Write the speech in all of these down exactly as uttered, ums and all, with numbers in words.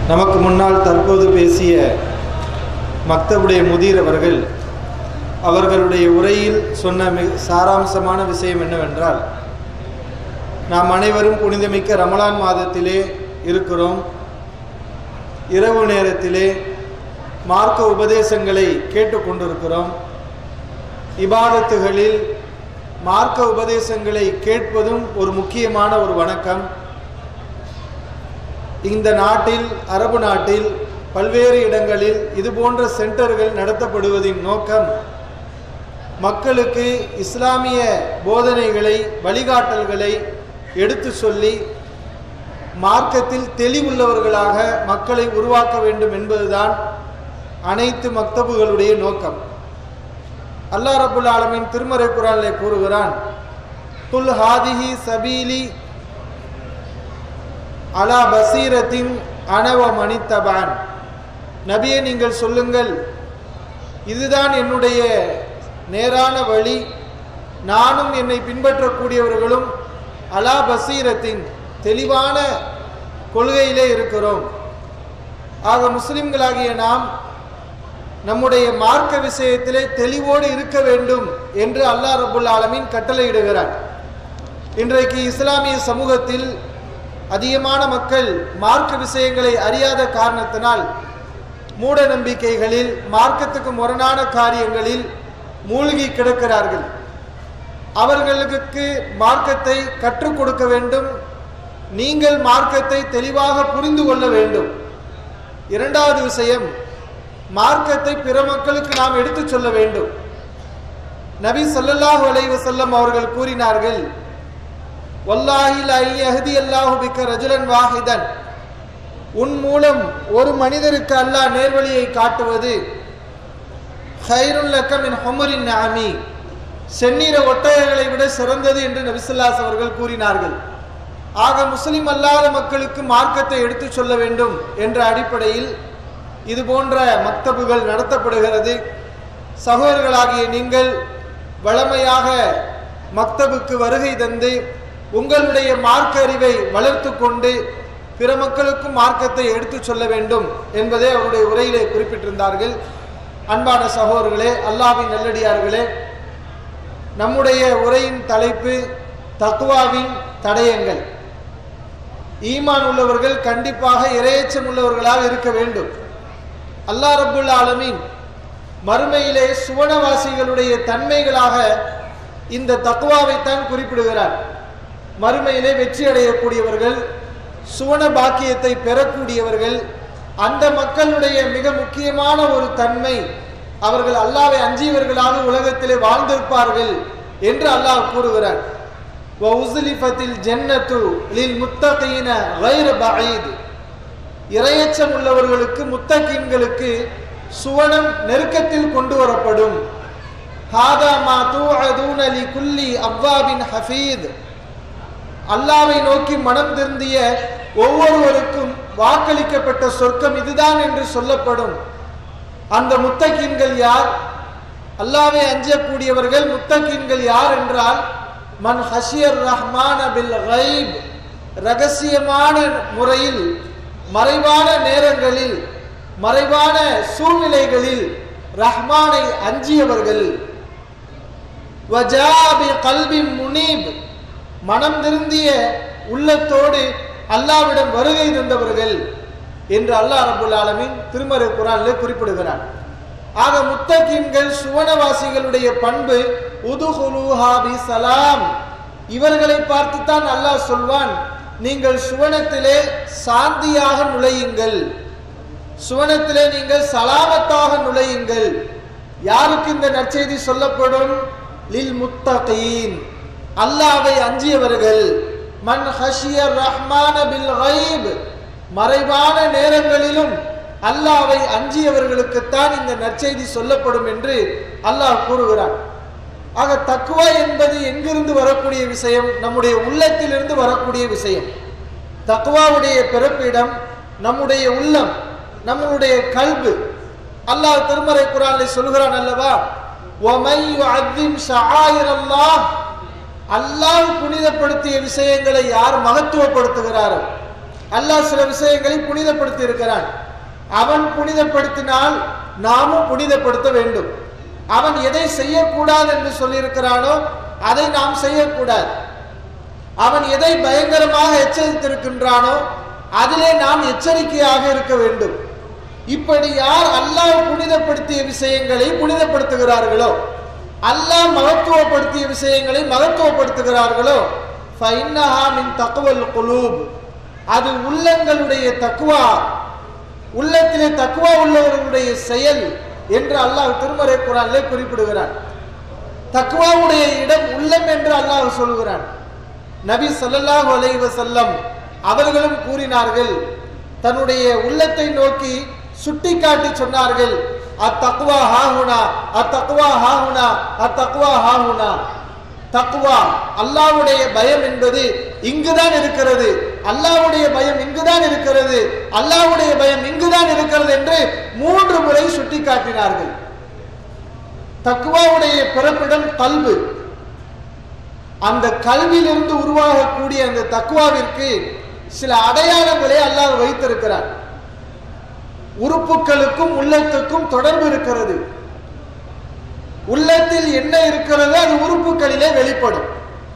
நமக்கு முன்னால் தற்போது பேசிய மக்தபுடைய முதீர் அவர்கள் அவர்களுடைய உரையில் சொன்ன மிக சாராம்சமான விஷயம் என்னவென்றால், நாம் அனைவரும் புனிதமிக்க ரமலான் மாதத்திலே இருக்கிறோம். இரவு நேரத்திலே மார்க்க உபதேசங்களை கேட்டுக்கொண்டிருக்கிறோம். இபாதத்துகளில் மார்க்க உபதேசங்களை கேட்பதும் ஒரு முக்கியமான ஒரு வணக்கம். இந்த நாட்டில், அரபு நாட்டில் பல்வேறு இடங்களில் இது போன்ற சென்டர்கள் நடத்தப்படுவதின் நோக்கம் மக்களுக்கு இஸ்லாமிய போதனைகளை, வழிகாட்டல்களை எடுத்து சொல்லி மார்க்கத்தில் தெளிவுள்ளவர்களாக மக்களை உருவாக்க வேண்டும் என்பதுதான் அனைத்து மக்தபுகளுடைய நோக்கம். அல்லாஹ் ரப்புல் ஆலமீன் திருமறை குர்ஆனிலே கூறுகிறான், குல் ஹாதிஹி சபீலி அலா பசீரத்தின் அனவ மனித்தபான். நபியே, நீங்கள் சொல்லுங்கள், இதுதான் என்னுடைய நேரான வழி, நானும் என்னை பின்பற்றக்கூடியவர்களும் அலா பசீரத்தின் தெளிவான கொள்கையிலே இருக்கிறோம். ஆக முஸ்லிம்களாகிய நாம் நம்முடைய மார்க்க விஷயத்திலே தெளிவோடு இருக்க வேண்டும் என்று அல்லாஹ் ரப்புல் ஆலமீன் கட்டளையிடுகிறார். இன்றைக்கு இஸ்லாமிய சமூகத்தில் அதிகமான மக்கள் மார்க்க விஷயங்களை அறியாத காரணத்தினால் மூட நம்பிக்கைகளில், மார்க்கத்துக்கு முரணான காரியங்களில் மூழ்கி கிடக்கிறார்கள். அவர்களுக்கு மார்க்கத்தை கற்றுக் கொடுக்க வேண்டும். நீங்கள் மார்க்கத்தை தெளிவாக புரிந்து கொள்ள வேண்டும். இரண்டாவது விஷயம், மார்க்கத்தை பிற மக்களுக்கு நாம் எடுத்து சொல்ல வேண்டும். நபி ஸல்லல்லாஹு அலைஹி வஸல்லம் அவர்கள் கூறினார்கள், வல்லாஹி லா யஹ்தி அல்லாஹு பிக ரஜுலன் வாஹிதன். உன் மூலம் ஒரு மனிதருக்கு அல்லாஹ் நேர்வழியை காட்டுவது ஹைருல் லக மின் ஹுமரின் நஅமி, செந்நிற ஒட்டகைகளை விட சிறந்தது என்று நபி ஸல்லல்லாஹு அலைஹி அவர்கள் கூறினார்கள். ஆக முஸ்லிம் அல்லாத மக்களுக்கு மார்க்கத்தை எடுத்து சொல்ல வேண்டும் என்ற அடிப்படையில் இது போன்ற மக்தபுகள் நடத்தப்படுகிறது. சகோதரர்களாகிய நீங்கள் வளமையாக மக்தபுக்கு வருகை தந்து உங்களுடைய மார்க்க அறிவை வளர்த்து கொண்டு பிற மக்களுக்கும் மார்க்கத்தை எடுத்து சொல்ல வேண்டும் என்பதை அவருடைய உரையிலே குறிப்பிட்டிருந்தார்கள். அன்பான சகோதரர்களே, அல்லாஹ்வின் நல்லடியார்களே, நம்முடைய உரையின் தலைப்பு தக்வாவின் தடயங்கள். ஈமான் உள்ளவர்கள் கண்டிப்பாக இறையச்சம் உள்ளவர்களாக இருக்க வேண்டும். அல்லாஹ் ரப்புல் ஆலமீன் மறுமையிலே சுவனவாசிகளுடைய தன்மைகளாக இந்த தக்வாவைத்தான் குறிப்பிடுகிறார். மறுமையிலே வெற்றி அடையக்கூடியவர்கள், சுவன பாக்கியத்தை பெறக்கூடியவர்கள், அந்த மக்களுடைய மிக முக்கியமான ஒரு தன்மை, அவர்கள் அல்லாஹ்வை அஞ்சியவர்களாக உலகத்திலே வாழ்ந்திருப்பார்கள் என்று அல்லாஹ் கூறுகிறார். வஉஸ்லிஃபத்தில் ஜன்னத்து லில் முத்தகீன கைர பஈத். இறையச்சம் உள்ளவர்களுக்கு, முத்தகீன்களுக்கு சுவனம் நெருக்கத்தில் கொண்டு வரப்படும். ஹாதா மா தூஅதுன லிகுல்லி அவ்வாபின் ஹஃபீத். அல்லாஹ்வை நோக்கி மனம் திருந்திய ஒவ்வொருவருக்கும் வாக்களிக்கப்பட்ட சொர்க்கம் இதுதான் என்று சொல்லப்படும். அந்த முத்தகீன்கள் யார்? அல்லாஹ்வை அஞ்சக்கூடியவர்கள் முத்தகீன்கள் யார் என்றால், மன் ஹஷியர் ரஹ்மான பில் கைப், ரகசியமான முறையில், மறைவான நேரங்களில், மறைவான சூழ்நிலைகளில் ரஹ்மானை அஞ்சியவர்கள். வஜா பி கல்பின் முனீப், மனம் திருந்திய உள்ளத்தோடு அல்லாஹ்விடம் வருகை தந்தவர்கள் என்று அல்லாஹ் ரப்புல் ஆலமீன் திருமறை குர்ஆனிலே குறிப்பிடுகிறார். ஆக முத்தகீன்கள், சுவனவாசிகளுடைய பண்பு உதுஹுலுஹா பிஸலாம். இவர்களை பார்த்துத்தான் அல்லாஹ் சொல்வான், நீங்கள் சுவனத்திலே சாந்தியாக நுழையுங்கள், சுவனத்திலே நீங்கள் சலாமத்தாக நுழையுங்கள். யாருக்கு இந்த நற்செய்தி சொல்லப்படும்? லில் முத்தகீன், அல்லாஹ்வை அஞ்சியவர்கள். மன் ஹஷியர் ரஹ்மான பில் கைப், மறைவான நேரங்களிலும் அல்லாஹ்வை அஞ்சியவர்களுக்குத்தான் இந்த நற்செய்தி சொல்லப்படும் என்று அல்லாஹ் கூறுகிறான். ஆக தக்வா என்பது எங்கிருந்து வரக்கூடிய விஷயம்? நம்முடைய உள்ளத்திலிருந்து வரக்கூடிய விஷயம். தக்வாவுடைய பிறப்பிடம் நம்முடைய உள்ளம், நம்முடைய கல்பு. அல்லாஹ் திருமறை குர்ஆனில் சொல்கிறான் அல்லவா, வமை யுஅzzிம் ஷஆயிரல்லாஹ், அல்லாஹ் புனிதப்படுத்திய விஷயங்களை யார் மகத்துவப்படுத்துகிறாரோ, அல்லாஹ் சில விஷயங்களை புனிதப்படுத்தி இருக்கிறான். அவன் புனிதப்படுத்தினால் நாமும் புனிதப்படுத்த வேண்டும். அவன் எதை செய்யக்கூடாது என்று சொல்லியிருக்கிறானோ அதை நாம் செய்யக்கூடாது. அவன் எதை பயங்கரமாக எச்சரித்திருக்கின்றானோ அதிலே நாம் எச்சரிக்கையாக இருக்க வேண்டும். இப்படி யார் அல்லாஹ் புனிதப்படுத்திய விஷயங்களை புனிதப்படுத்துகிறார்களோ, அல்லாஹ் மகத்துவப்படுத்திய விஷயங்களை மகத்துவப்படுத்துகிறார்களோ, ஃபைன்னஹா மின் தக்வல் குலூப், அது உள்ளங்களுடைய தக்வா, உள்ளத்திலே தக்வா உள்ளவர்களுடைய செயல் என்று அல்லாஹ் திருமறை குர்ஆனிலே குறிப்பிடுகிறான். தக்வாவுடைய இடம் உள்ளம் என்று அல்லாஹ் சொல்கிறான். நபி ஸல்லல்லாஹு அலைஹி வஸல்லம் அவர்களும் கூறினார்கள், தன்னுடைய உள்ளத்தை நோக்கி சுட்டிக்காட்டி சொன்னார்கள், அத்தக்வா ஹாஹுனா அத்தக்வா ஹாஹுனா அத்தக்வா ஹாஹுனா. தக்வா அல்லாஹ்வுடைய பயம் என்பது இங்குதான் இருக்கிறது, அல்லாஹ்வுடைய பயம் இங்குதான் இருக்கிறது, அல்லாஹ்வுடைய பயம் இங்குதான் இருக்கிறது என்று மூன்று முறை சுட்டிக்காட்டினார்கள். தக்வாவுடைய பிறப்பிடம் கல்பு. அந்த கல்வியிலிருந்து உருவாகக்கூடிய அந்த தக்வாவிற்கு சில அடையாளங்களை அல்லாஹ் வைத்திருக்கிறார். உறுப்புகளுக்கும் உள்ளத்துக்கும் தொடர்பு இருக்கிறது. உள்ளத்தில் என்ன இருக்கிறதோ அது உறுப்புகளிலே வெளிப்படும்.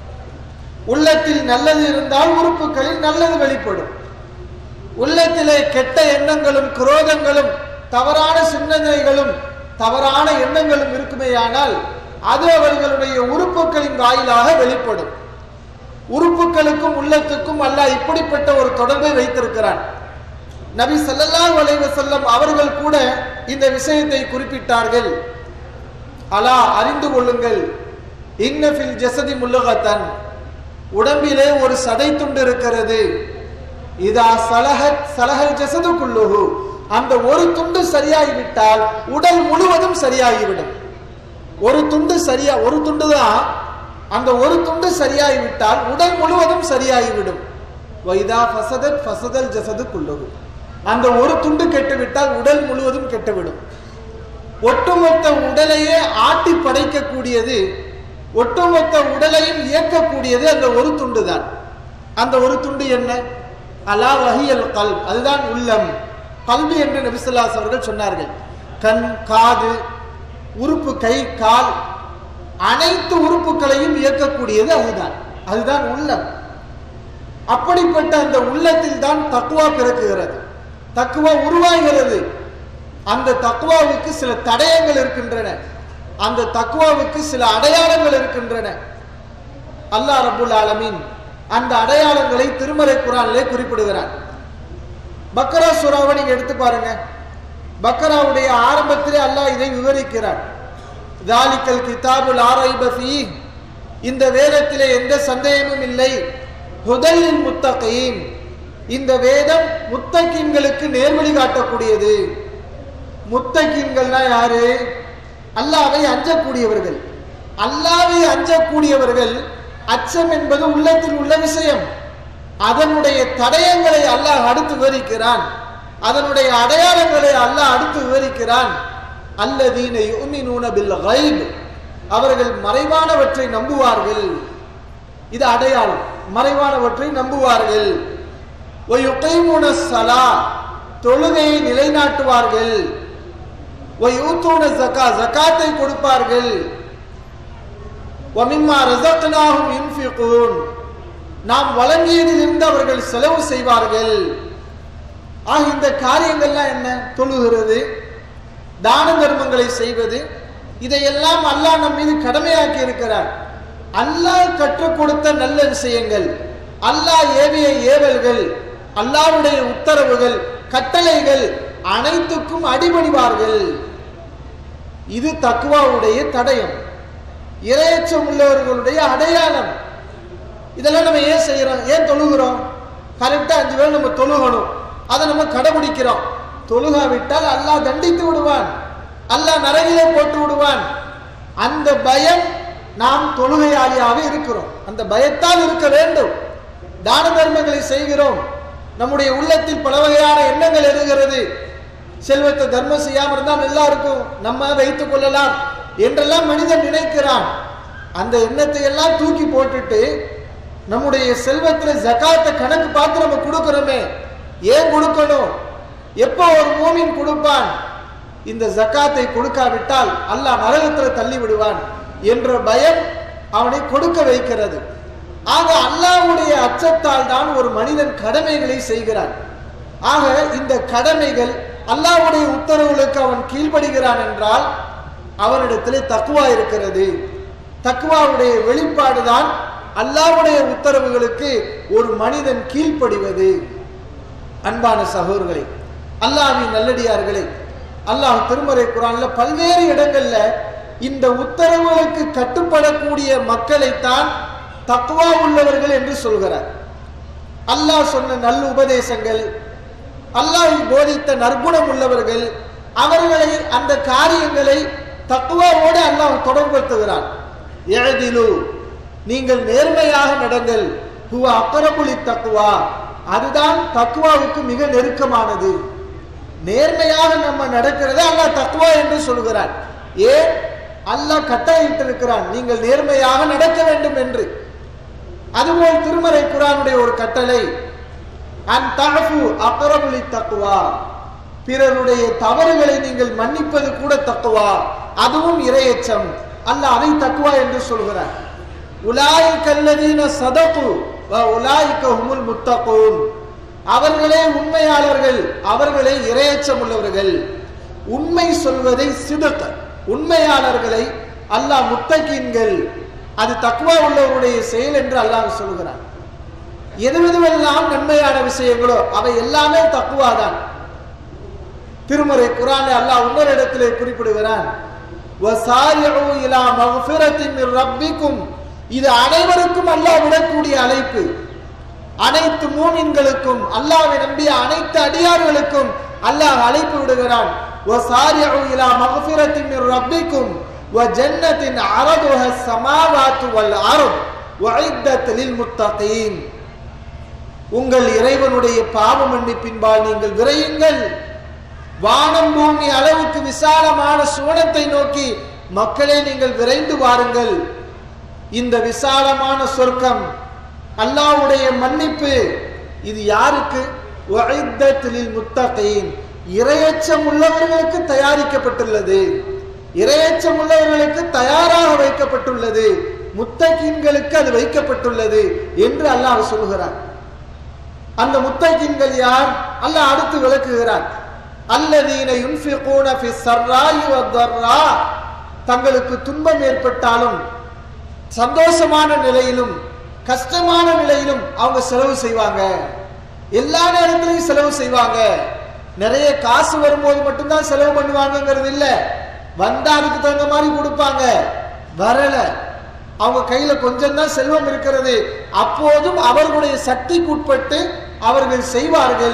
உள்ளத்தில் நல்லது இருந்தால் உறுப்புகளில் நல்லது வெளிப்படும். உள்ளத்திலே கெட்ட எண்ணங்களும் குரோதங்களும் தவறான சிந்தனைகளும் தவறான எண்ணங்களும் இருக்குமேயானால் அது அவர்களுடைய உறுப்புகளின் வாயிலாக வெளிப்படும். உறுப்புகளுக்கும் உள்ளத்துக்கும் அல்லாஹ் இப்படிப்பட்ட ஒரு தொடர்பை வைத்திருக்கிறான். நபி ஸல்லல்லாஹு அலைஹி வஸல்லம் அவர்கள் கூட இந்த விஷயத்தை குறிப்பிட்டார்கள். அலா, அறிந்து கொள்ளுங்கள், இன்ன ஃபில் ஜஸதி முல்கத்தன், உடம்பிலே ஒரு சதை துண்டு இருக்கிறது. இதா சலஹத் சலஹல் ஜஸது குல்லுஹு, அந்த ஒரு துண்டு சரியாகிவிட்டால் உடல் முழுவதும் சரியாகிவிடும். ஒரு துண்டு சரியா ஒரு துண்டு தான், அந்த ஒரு துண்டு சரியாகிவிட்டால் உடல் முழுவதும் சரியாகிவிடும். வைதா ஃபஸதத் ஃபஸதல் ஜஸது குல்லுஹு, அந்த ஒரு துண்டு கெட்டுவிட்டால் உடல் முழுவதும் கெட்டுவிடும். ஒட்டுமொத்த உடலையே ஆட்டி படைக்கக்கூடியது, ஒட்டுமொத்த உடலையும் இயக்கக்கூடியது அந்த ஒரு துண்டு தான். அந்த ஒரு துண்டு என்ன? அலா வஹியல் கல்ப், அதுதான் உள்ளம். கல்வி என்று நபி ஸல்லல்லாஹு அலைஹி அவர்கள் சொன்னார்கள். கண், காது, உறுப்பு, கை, கால், அனைத்து உறுப்புகளையும் இயக்கக்கூடியது அதுதான், அதுதான் உள்ளம். அப்படிப்பட்ட அந்த உள்ளத்தில் தான் தக்வா பிறக்குகிறது, தக்வா உருவாகிறது. அந்த தக்வாவுக்கு சில தடயங்கள் இருக்கின்றன, அந்த தக்வாவுக்கு சில அடையாளங்கள் இருக்கின்றன. அல்லாஹ் ரப்புல் ஆலமீன் அந்த அடையாளங்களை திருமறை குர்ஆனிலே குறிப்பிடுகிறான். பக்ரா சூராவை நீங்க எடுத்து பாருங்க. பக்ராவுடைய ஆரம்பத்திலே அல்லாஹ் இதை விவரிக்கிறார். தாலிகல் கிதாபுல் லா ரைப ஃபீஹ், இந்த வேதத்திலே எந்த சந்தேகமும் இல்லை. ஹுதல் லில் முத்தகீன், இந்த வேதம் முத்தகீன்களுக்கு நேர்வழி காட்டக்கூடியது. முத்தகீன்கள்னா யாரு? அல்லாஹ்வை அஞ்சக்கூடியவர்கள். அல்லாஹ்வை அஞ்சக்கூடியவர்கள். அச்சம் என்பது உள்ளத்தில் உள்ள விஷயம். அதனுடைய தடயங்களை அல்லாஹ் அடுத்து விவரிக்கிறான், அதனுடைய அடையாளங்களை அல்லாஹ் அடுத்து விவரிக்கிறான். அல்லதீன யுமினூன பில் கைப், அவர்கள் மறைவானவற்றை நம்புவார்கள். இது அடையாளம், மறைவானவற்றை நம்புவார்கள். வயுகீமுன ஸலா, தொழுகையை நிலைநாட்டுவார்கள். வயூதூன ஸகா, ஸகாத்தை கொடுப்பார்கள். வமிம்மா ரஸக்னாஹும் யுன்ஃபிகூன், நாம் வழங்கியதிலிருந்து அவர்கள் செலவு செய்வார்கள். ஆக இந்த காரியங்கள்லாம் என்ன? தொழுகிறது, தான தர்மங்களை செய்வது, இதையெல்லாம் அல்லாஹ் நம் மீது கடமையாக்கி இருக்கிறார். அல்லாஹ் கற்றுக் கொடுத்த நல்ல விஷயங்கள், அல்லாஹ் ஏவிய ஏவல்கள், அல்லாஹ்வுடைய உத்தரவுகள், கட்டளைகள் அனைத்துக்கும் அடிபணிவார்கள். இது தக்வாவுடைய தடயம், இறையச்சம் உள்ளவர்களுடைய அடையாளம். இதெல்லாம் நம்ம ஏன் செய்யறோம்? ஏன் தொழுகிறோம்? கரெக்டா அஞ்சு வேளை நம்ம தொழுகணும், அதை நம்ம கடைபிடிக்கிறோம். தொழுகாவிட்டால் அல்லாஹ் தண்டித்து விடுவான், அல்லாஹ் நரகிலே போட்டு விடுவான். அந்த பயம், நாம் தொழுகையாளியாக இருக்கிறோம், அந்த பயத்தால் இருக்க வேண்டும். தான தர்மங்களை செய்கிறோம், நம்முடைய உள்ளத்தில் பல வகையான எண்ணங்கள் எழுகிறது. செல்வத்தை தர்மம் செய்யாம இருந்தால் நல்லா இருக்கும், நம்ம வைத்துக் கொள்ளலாம் என்றெல்லாம் மனிதன் நினைக்கிறான். அந்த எண்ணத்தை எல்லாம் தூக்கி போட்டுட்டு நம்முடைய செல்வத்துல ஜகாத்தை கணக்கு பார்த்து நம்ம கொடுக்கிறோமே, ஏன் கொடுக்கணும்? எப்போ ஒரு மூமின் கொடுப்பான்? இந்த ஜகாத்தை கொடுக்காவிட்டால் அல்லாஹ் நரகத்தில் தள்ளி விடுவான் என்ற பயம் அவனை கொடுக்க வைக்கிறது. ஆக அல்லாஹ்வுடைய அச்சத்தால் தான் ஒரு மனிதன் கடமைகளை செய்கிறான். ஆக இந்த கடமைகள் அல்லாஹ்வுடைய உத்தரவுகளுக்கு அவன் கீழ்ப்படுகிறான் என்றால் அவனிடத்திலே தக்வா இருக்கிறது. தக்வாவுடைய வெளிப்பாடுதான் அல்லாஹ்வுடைய உத்தரவுகளுக்கு ஒரு மனிதன் கீழ்ப்படிவது. அன்பான சகோதரர்களே, அல்லாஹ்வின் நல்லடியார்களே, அல்லாஹ் திருமறை குர்ஆன்ல பல்வேறு இடங்கள்ல இந்த உத்தரவுகளுக்கு கட்டுப்படக்கூடிய மக்களைத்தான் தக்வா உள்ளவர்கள் என்று சொல்கிறார். அல்லாஹ் சொன்ன நல்ல உபதேசங்கள், அல்லாஹ் போதித்த நற்குணம் உள்ளவர்கள், அவர்களை அந்த காரியங்களை தக்வாவோடு அல்லாஹ் தொடர்படுத்துகிறான். யஅதிலு, நீங்கள் நேர்மையாக நடங்கள், ஹுவ அக்ரபு லித்தக்வா, அதுதான் தக்வாவுக்கு மிக நெருக்கமானது. நேர்மையாக நம்ம நடக்கிறத அல்லாஹ் தக்வா என்று சொல்கிறான். ஏன்? அல்லாஹ் கட்டளையிட்டிருக்கிறான் நீங்கள் நேர்மையாக நடக்க வேண்டும் என்று. அதுபோல் திருமறை குர்ஆனுடைய ஒரு கட்டளை, அன் தஅஃபு அக்ரபு லித்தக்வா, பிறருடைய தவறுகளை நீங்கள் மன்னிப்பது கூட தக்வா, அதுவும் இறையச்சம். அல்லாஹ் அதை தக்வா என்று சொல்கிறார். உலாயிகல்லதீன ஸதகு வ உலாயிக ஹுமுல் முத்தகூன், அவர்களே உண்மையாளர்கள், அவர்களே இறையச்சம் உள்ளவர்கள். உண்மை சொல்வதை சிதக், உண்மையாளர்களை அல்லாஹ் முத்தகீன்கள், அது தக்வா உள்ளவருடைய செயல் என்று அல்லாஹ் சொல்கிறான். எது எதுவெல்லாம் நன்மையான விஷயங்களோ அவை எல்லாமே தக்வா தான். திருமறை குர்ஆனில் அல்லாஹ் இன்னொரு இடத்திலே குறிப்பிடுகிறான், வசாரிஉ இலா மக்ஃபிரத்தின் மிர் ரப்பிக்கும், இது அனைவருக்கும் அல்லாஹ் விடக்கூடிய அழைப்பு. அனைத்து மூமின்களுக்கும், அல்லாஹ்வை நம்பிய அனைத்து அடியார்களுக்கும் அல்லாஹ் அழைப்பு விடுகிறான். வசாரிஉ இலா மக்ஃபிரத்தின் மிர் ரப்பிக்கும் வ ஜன்னத்தின் அரதுஹா ஸமாவாத்து வல் அர்த் வஇத்தத் லில் முத்தகீன், உங்கள் இறைவனுடைய பாவ மன்னிப்பின்பால் நீங்கள் விரையுங்கள், வானம் பூமி அளவுக்கு விசாலமான சுவனத்தை நோக்கி மக்களே நீங்கள் விரைந்து வாருங்கள். இந்த விசாலமான சொர்க்கம், அல்லாஹ்வுடைய மன்னிப்பு, இது யாருக்கு? வஇத்தத் லில் முத்தகீன், இறையச்சம் உள்ளவர்களுக்கு தயாரிக்கப்பட்டுள்ளது, இறையச்சம் உள்ளவர்களுக்கு தயாராக வைக்கப்பட்டுள்ளது, முத்தகீன்களுக்கு அது வைக்கப்பட்டுள்ளது என்று அல்லாஹ் சொல்கிறார். அந்த முத்தகீன்கள் யார்? அல்லாஹ் அடுத்து விளக்குகிறார். அல்லதீன யுன்ஃபிகூன ஃபிஸ் ஸர்ராஇ வத்-தர்ரா, தங்களுக்கு துன்பம் ஏற்பட்டாலும் சந்தோஷமான நிலையிலும் கஷ்டமான நிலையிலும் அவங்க செலவு செய்வாங்க. எல்லா நேரத்திலையும் செலவு செய்வாங்க. நிறைய காசு வரும்போது மட்டும்தான் செலவு பண்ணுவாங்கிறது இல்ல, வந்தா அதுக்கு தகுந்த மாதிரி கொடுப்பாங்க. வரல, அவங்க கையில கொஞ்சம் தான் செல்வம் இருக்கிறது, அப்போதும் அவர்களுடைய சக்திக்கு உட்பட்டு அவர்கள் செய்வார்கள்.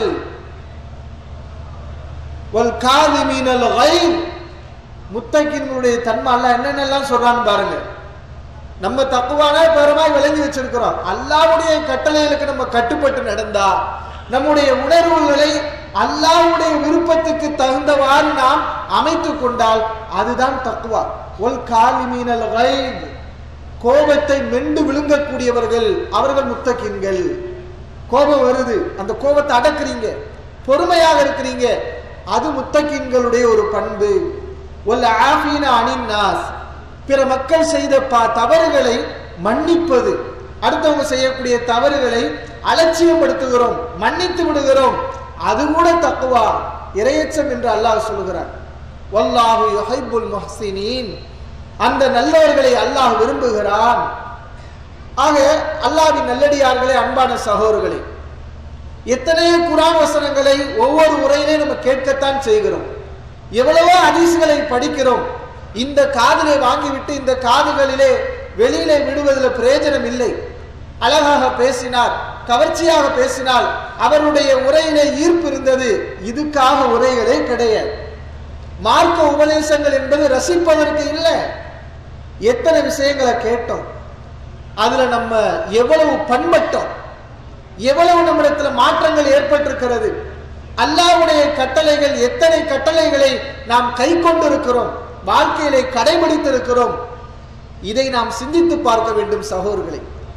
வல் காலிமீனல் கைஸ், முத்தகீன்களுடைய தன்மை அல்லாஹ் என்னென்னலாம் சொல்றான்னு பாருங்க. நம்ம தக்குவான பெருமாய் விளங்கி வச்சிருக்கிறோம். அல்லாஹ்வுடைய கட்டளைகளுக்கு நம்ம கட்டுப்பட்டு நடந்தா, நம்முடைய உணர்வுகளை அல்லாஹ்வுடைய விருப்பத்துக்கு தகுந்தவாறு நாம் அமைத்துக் கொண்டால் அதுதான் தக்குவா. ஒல் காலிமீனல் கைஸ், கோபத்தை மெண்டு விழுங்கக்கூடியவர்கள் அவர்கள் முத்தகீன்கள். கோபம் வருது, அந்த கோபத்தை அடக்குறீங்க, பொறுமையாக இருக்கிறீங்க, அது முத்தகீன்களுடைய ஒரு பண்பு. ஒல் ஆஃபீன அனின் நாஸ், பிற மக்கள் செய்த தவறுகளை மன்னிப்பது, அடுத்தவங்க செய்யக்கூடிய தவறுகளை அலட்சியப்படுத்துகிறோம், மன்னித்து விடுகிறோம், அது கூட தக்வா, இறையச்சம் என்று அல்லாஹ் சொல்கிறார். வல்லாஹு யுஹிப்புல் முஹ்சினீன், அந்த நல்லவர்களை அல்லாஹ் விரும்புகிறான். ஆக அல்லாஹ்வின் நல்லடியார்களே, அன்பான சகோதரர்களே, எத்தனையோ குர்ஆன் வசனங்களை ஒவ்வொரு உரையிலே நம்ம கேட்கத்தான் செய்கிறோம். எவ்வளவோ ஹதீஸ்களை படிக்கிறோம். இந்த காதிலே வாங்கிவிட்டு இந்த காதுகளிலே வெளியிலே விடுவதில் பிரயோஜனம் இல்லை. அழகாக பேசினார், கவர்ச்சியாக பேசினால் அவருடைய உரையிலே ஈர்ப்பு இருந்தது, இதுக்காக உரைகளே கிடையாது. மார்க்க உபதேசங்கள் என்பது ரசிப்பதற்கு இல்லை. எத்தனை விஷயங்களை கேட்டோம், அதுல நம்ம எவ்வளவு பண்பட்டோம், எவ்வளவு நம்மிடத்துல மாற்றங்கள் ஏற்பட்டிருக்கிறது. அல்லாஹ்வுடைய கட்டளைகள், எத்தனை கட்டளைகளை நாம் கை கொண்டிருக்கிறோம், வாழ்க்கையிலே கடைபிடித்திருக்கிறோம். இதை நாம் சிந்தித்து பார்க்க வேண்டும் சகோதரர்களே.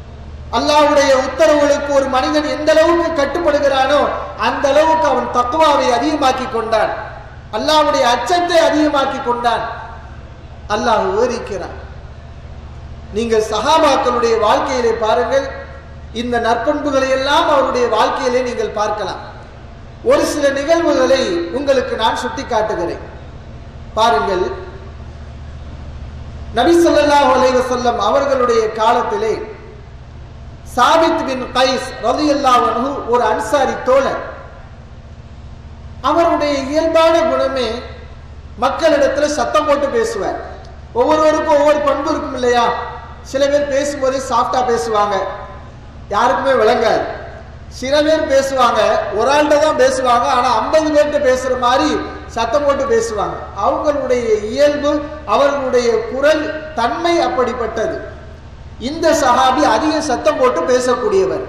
அல்லாஹ்வுடைய உத்தரவுகளுக்கு ஒரு மனிதன் எந்த அளவுக்கு கட்டுப்படுகிறானோ அந்த அளவுக்கு அவன் தக்வாவை அதிகமாக்கி கொண்டான், அல்லாஹ்வுடைய அச்சத்தை அதிகமாக்கி கொண்டான். அல்லாஹ் விவரிக்கிறான். நீங்கள் சஹாபாக்களுடைய வாழ்க்கையிலே பாருங்கள், இந்த நற்பண்புகளை எல்லாம் அவருடைய வாழ்க்கையிலே நீங்கள் பார்க்கலாம். ஒரு சில நிகழ்வுகளை உங்களுக்கு நான் சுட்டி காட்டுகிறேன். பாருங்கள், நபி ஸல்லல்லாஹு அலைஹி வஸல்லம் அவர்களுடைய காலத்திலே சாபித் பின் கைஸ் ரலியல்லாஹு அன்ஹு ஒரு அன்சாரி தோழர். அவருடைய இயல்பான குணமே மக்களிடத்துல சத்தம் போட்டு பேசுவார். ஒவ்வொருவருக்கும் ஒவ்வொரு பண்பு இருக்கும் இல்லையா? சில பேர் பேசும்போதே சாஃப்டா பேசுவாங்க, யாருக்குமே விளங்காது. சில பேர் பேசுவாங்க, ஒரு ஆள்கிட்ட தான் பேசுவாங்க, ஆனா ஐம்பது பேர்கிட்ட பேசுற மாதிரி சத்தம் போட்டு பேசுவாங்க. அவங்களுடைய இயல்பு, அவர்களுடைய குரல் தன்மை அப்படிப்பட்டது. இந்த சஹாபி அதிக சத்தம் போட்டு பேசக்கூடியவர்.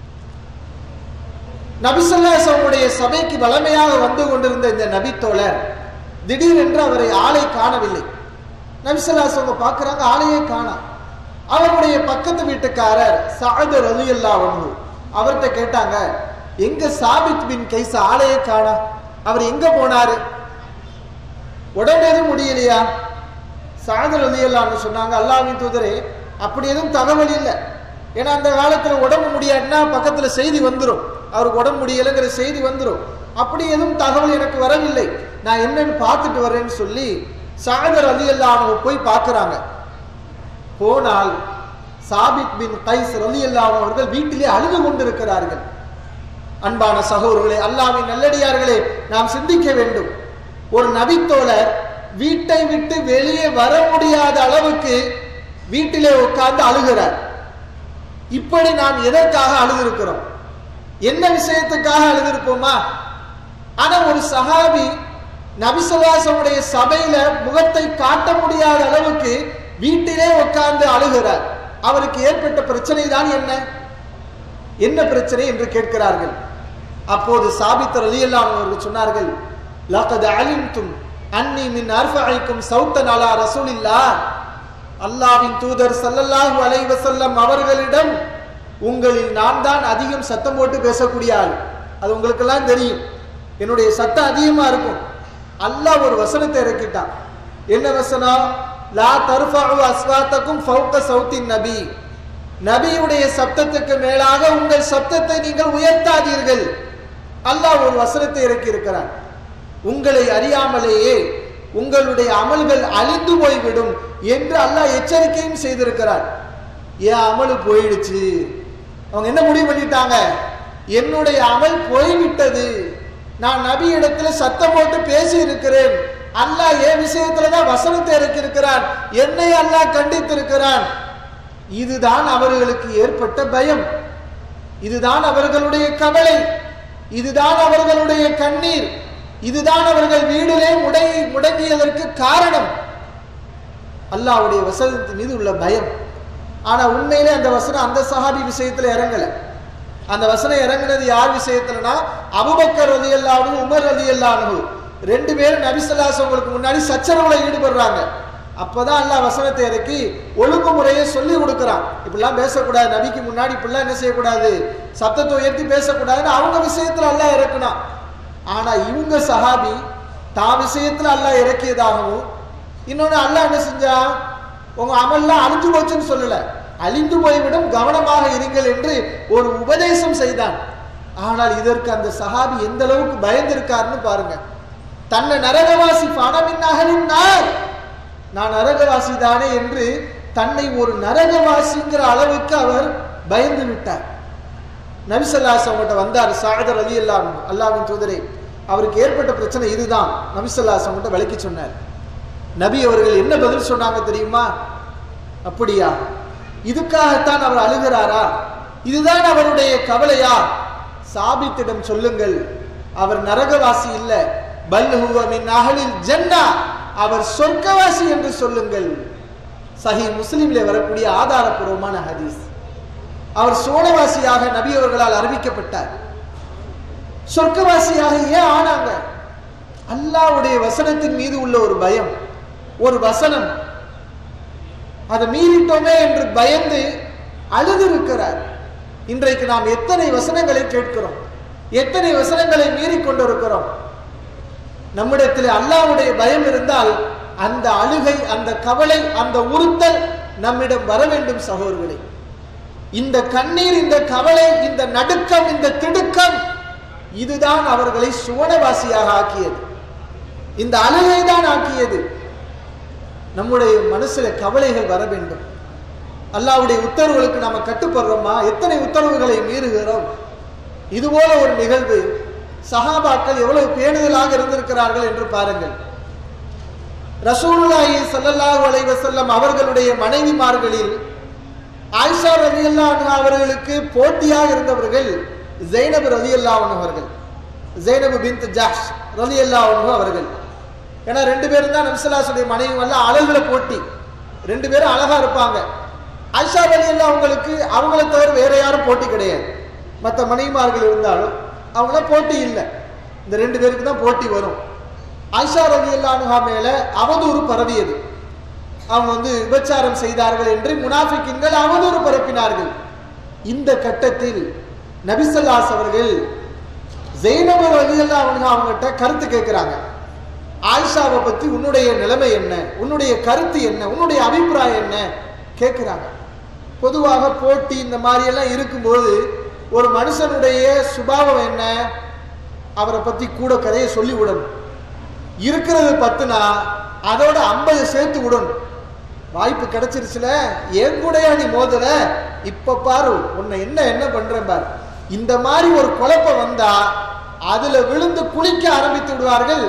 நபி ஸல்லல்லாஹு அலைஹி வஸல்லம் சபைக்கு வளமையாக வந்து கொண்டிருந்த இந்த நபி தோழர் திடீரென்று அவரை ஆளை காணவில்லை. நபி ஸல்லல்லாஹு அலைஹி வஸல்லம் பார்க்கறாங்க, ஆளையே காணோம். அவருடைய பக்கத்து வீட்டுக்காரர் சஅத் ரலியல்லாஹு அன்ஹு அவர்கிட்ட கேட்டாங்க, எங்க சாபித் பின் கைஸ் ஆளையே காணோம், அவர் எங்க போனாரு, உடம்பு எதுவும் முடியலையா? சஅத் ரலியல்லாஹு அன்ஹு சொன்னாங்க, அல்லாஹ்வின் தூதரே, அப்படி எதுவும் தகவல் இல்லை. ஏன்னா அந்த காலத்துல உடம்பு முடியாதுன்னா பக்கத்துல செய்தி வந்துடும், அவருக்கு உடம்பு முடியலைங்கிற செய்தி வந்துடும். அப்படி எதுவும் தகவல் எனக்கு வரவில்லை, நான் என்னன்னு பார்த்துட்டு வரேன்னு சொல்லி சஅத் ரலியல்லாஹு அன்ஹு போய் பார்க்கறாங்க. போனால் சாபித் பின் கைஸ் ரலியல்லாஹு அன்ஹு அவர்கள் வீட்டிலே அழுது கொண்டிருக்கிறார்கள். அன்பான சகோதரர்களே, அல்லாஹ்வின் நல்லடியார்களே, நாம் சிந்திக்க வேண்டும். ஒரு நபித்தோழர் வீட்டை விட்டு வெளியே வர முடியாத அளவுக்கு வீட்டிலே உட்கார்ந்து அழுகிறார். இப்படி நாம் எதற்காக அழுதிருக்கிறோம்? என்ன விஷயத்துக்காக அழுதிருப்போமா? ஆனா ஒரு சஹாபி நபி ஸல்லல்லாஹு அலைஹி வஸல்லம் சபையில முகத்தை காட்ட முடியாத அளவுக்கு வீட்டிலே உட்கார்ந்து அழுகிறார். அவருக்கு ஏற்பட்ட பிரச்சனை தான் என்ன என்ன பிரச்சனை என்று கேட்கிறார்கள். அப்போது சாபித் ரலியல்லாஹு அன்ஹு அவர்கள் சொன்னார்கள், லகத் அலிம்தும் அன்னி மின் அர்ஃபஇக்கும் சௌத்தன் அலா ரசூலில்லாஹ், அல்லாஹ்வின் தூதர் ஸல்லல்லாஹு அலைஹி வஸல்லம் அவர்களிடம் உங்களில் நான் தான் அதிகம் சத்தம் போட்டு பேசக்கூடிய ஆள். அது உங்களுக்கெல்லாம் தெரியும், என்னுடைய சத்தம் அதிகமா இருக்கும். அல்லாஹ் ஒரு வசனத்தை இறக்கிட்டான். என்ன வசனம்? லா தர்ஃபஉ அஸ்வாத்தக்கும் ஃபௌக சௌத்தின் நபி, நபியுடைய சப்தத்துக்கு மேலாக உங்கள் சப்தத்தை நீங்கள் உயர்த்தாதீர்கள். அல்லாஹ் ஒரு வசனத்தை இறக்கி இருக்கிறான். உங்களை அறியாமலேயே உங்களுடைய அமல்கள் அழிந்து போய்விடும் என்று அல்லாஹ் எச்சரிக்கையும் செய்திருக்கிறார். என் அமல் போயிடுச்சு, அவங்க என்ன முடிவு பண்ணிட்டாங்க? என்னுடைய அமல் போய்விட்டது, நான் நபி இடத்துல சத்தம் போட்டு பேசி இருக்கிறேன், அல்லாஹ் என் விஷயத்துலதான் வசனத்தை இறக்கியிருக்கிறான், என்னை அல்லாஹ் கண்டித்திருக்கிறான். இதுதான் அவர்களுக்கு ஏற்பட்ட பயம், இதுதான் அவர்களுடைய கவலை, இதுதான் அவர்களுடைய கண்ணீர், இதுதான் அவர்கள் வீடிலே முடை முடங்கியதற்கு காரணம் அல்லாஹ்வுடைய வசனத்தின் மீது உள்ள பயம். ஆனா உண்மையிலே அந்த வசனம் அந்த சஹாபி விஷயத்துல இறங்கல. அந்த வசனம் இறங்கினது யார் விஷயத்துலனா, அபூபக்கர் ரலியல்லாஹு அன்ஹு, உமர் ரலியல்லாஹு அன்ஹு ரெண்டு பேரும் நபி ஸல்லல்லாஹு அலைஹி வஸல்லம் முன்னாடி சச்சரவுல ஈடுபடுறாங்க. அப்பதான் அல்லாஹ் வசனத்தை இறக்கி ஒழுங்குமுறையை சொல்லி கொடுக்கிறான். இப்படிலாம் பேசக்கூடாது, நபிக்கு முன்னாடி இப்படிலாம் என்ன செய்யக்கூடாது, சத்தத்தை உயர்த்தி பேசக்கூடாதுன்னு அவங்க விஷயத்துல அல்லாஹ் இறக்குனான். ஆனா இவங்க சஹாபி தான் விஷயத்துல அல்லாஹ் இறக்கியதாகவும், இன்னொன்னு அல்லாஹ் என்ன செஞ்சா, உங்க அமல்லாம் அழிஞ்சு போச்சுன்னு சொல்லல, அழிந்து போய்விடும், கவனமாக இருங்கள் என்று ஒரு உபதேசம் செய்தான். ஆனால் இதற்கு அந்த சஹாபி எந்த அளவுக்கு பயந்திருக்காருன்னு பாருங்க. தன்னை நரகவாசி பணமின்னாகலின் நார், நான் நரகவாசி தானே என்று தன்னை ஒரு நரகவாசிங்கிற அளவுக்கு அவர் பயந்து விட்டார். நபி ஸல்லல்லாஹு அலைஹி வஸல்லம் வந்தார் சஅத் ரலியல்லாஹு அன்ஹு, அல்லாஹ்வின் தூதரே, அவருக்கு ஏற்பட்ட பிரச்சனை இதுதான் நபி ஸல்லல்லாஹு அலைஹி வஸல்லம் விளக்கி சொன்னார். நபி அவர்கள் என்ன பதில் சொன்னாங்க தெரியுமா? அப்படியா, இதுக்காகத்தான் அவர் அழுகிறாரா, இதுதான் அவருடைய கவலையா? சாபித்திடம் சொல்லுங்கள், அவர் நரகவாசி இல்ல, பல் ஹுவ மின் அஹ்லில் ஜன்னah, அவர் சொர்க்கவாசி என்று சொல்லுங்கள். சஹீஹ் முஸ்லிமிலே வரக்கூடிய ஆதாரபூர்வமான ஹதீஸ். அவர் சோனவாசியாக நபி அவர்களால் அறிவிக்கப்பட்டார். சொர்க்கவாசியாக ஏன் ஆனாங்க? அல்லாஹ்வுடைய வசனத்தின் மீது உள்ள ஒரு பயம், ஒரு வசனம் அதை மீறிட்டோமே என்று பயந்து அழுதிருக்கிறார். இன்றைக்கு நாம் எத்தனை வசனங்களை கேட்கிறோம், எத்தனை வசனங்களை மீறி கொண்டிருக்கிறோம். நம்மிடத்தில் அல்லாஹ்வுடைய பயம் இருந்தால் அந்த அழுகை, அந்த கவலை, அந்த உறுத்தல் நம்மிடம் வர வேண்டும் சகோதரர்களே. இந்த கண்ணீர், இந்த கவலை, இந்த நடுக்கம், இந்த திடுக்கம், இதுதான் அவர்களை சுவனவாசியாக ஆக்கியது. இந்த அழுகை தான் ஆக்கியது. நம்முடைய மனசுல கவலைகள் வர வேண்டும். அல்லாஹ்வுடைய உத்தரவுகளுக்கு நாம கட்டுப்படுறோமா? எத்தனை உத்தரவுகளை மீறுகிறோம்? இதுபோல ஒரு நிகழ்வு சஹாபாக்கள் எவ்வளவு பேணுதலாக இருந்திருக்கிறார்கள் என்று பாருங்கள். ரசூலுல்லாஹி ஸல்லல்லாஹு அலைஹி வஸல்லம் அவர்களுடைய மனைவிமார்களில் ஆயிஷா ரலியல்லாஹு அன்ஹா அவர்களுக்கு போட்டியாக இருந்தவர்கள் ஸைனப் ரலியல்லாஹு அன்ஹா அவர்கள், ஸைனப் பின்த் ஜஹ்ஷ் ரலியல்லாஹு அன்ஹா அவர்கள். ஏன்னா ரெண்டு பேரும் தான் நபி ஸல்லல்லாஹு அலைஹி வஸல்லம் மனைவி வல்ல அழகுல போட்டி, ரெண்டு பேரும் அழகா இருப்பாங்க. ஆயிஷா ரலியல்லாஹு அவங்களுக்கு அவங்கள தவிர வேற யாரும் போட்டி கிடையாது. மற்ற மனைவிமார்கள் இருந்தாலும் அவங்கள போட்டி இல்லை, இந்த ரெண்டு பேருக்கு தான் போட்டி வரும். ஆயிஷா ரலியல்லாஹு அன்ஹா மேல அவதூறு பரவியது. அவங்க வந்து விபச்சாரம் செய்தார்கள் என்று முனாஃபிக்கின்கள் அவதூறு பரப்பினார்கள். இந்த கட்டத்தில் நபி ஸல்லல்லாஹு அலைஹி அவர்கள் ஸைனப் ரலியல்லாஹு அன்ஹா அவங்ககிட்ட கருத்து கேட்கிறாங்க. ஆயிஷாவை பத்தி உன்னுடைய நிலைமை என்ன, உன்னுடைய கருத்து என்ன, உன்னுடைய அபிப்பிராயம் என்ன கேட்கிறாங்க. பொதுவாக போட்டி இந்த மாதிரி எல்லாம் இருக்கும்போது ஒரு மனுஷனுடைய சுபாவம் என்ன, அவரை பத்தி கூட கதையை சொல்லி விடணும். இருக்கிறது பத்துனா அதோட ஐம்பது சேர்த்து விடணும். வாய்ப்பு கிடைச்சிருச்சுல, என் கூடயா நீ மோதல, இப்ப பாரு உன்னை என்ன என்ன பண்றேன் பாரு. இந்த மாதிரி ஒரு குழப்பம் வந்தா அதுல விழுந்து குளிக்க ஆரம்பித்து விடுவார்கள்,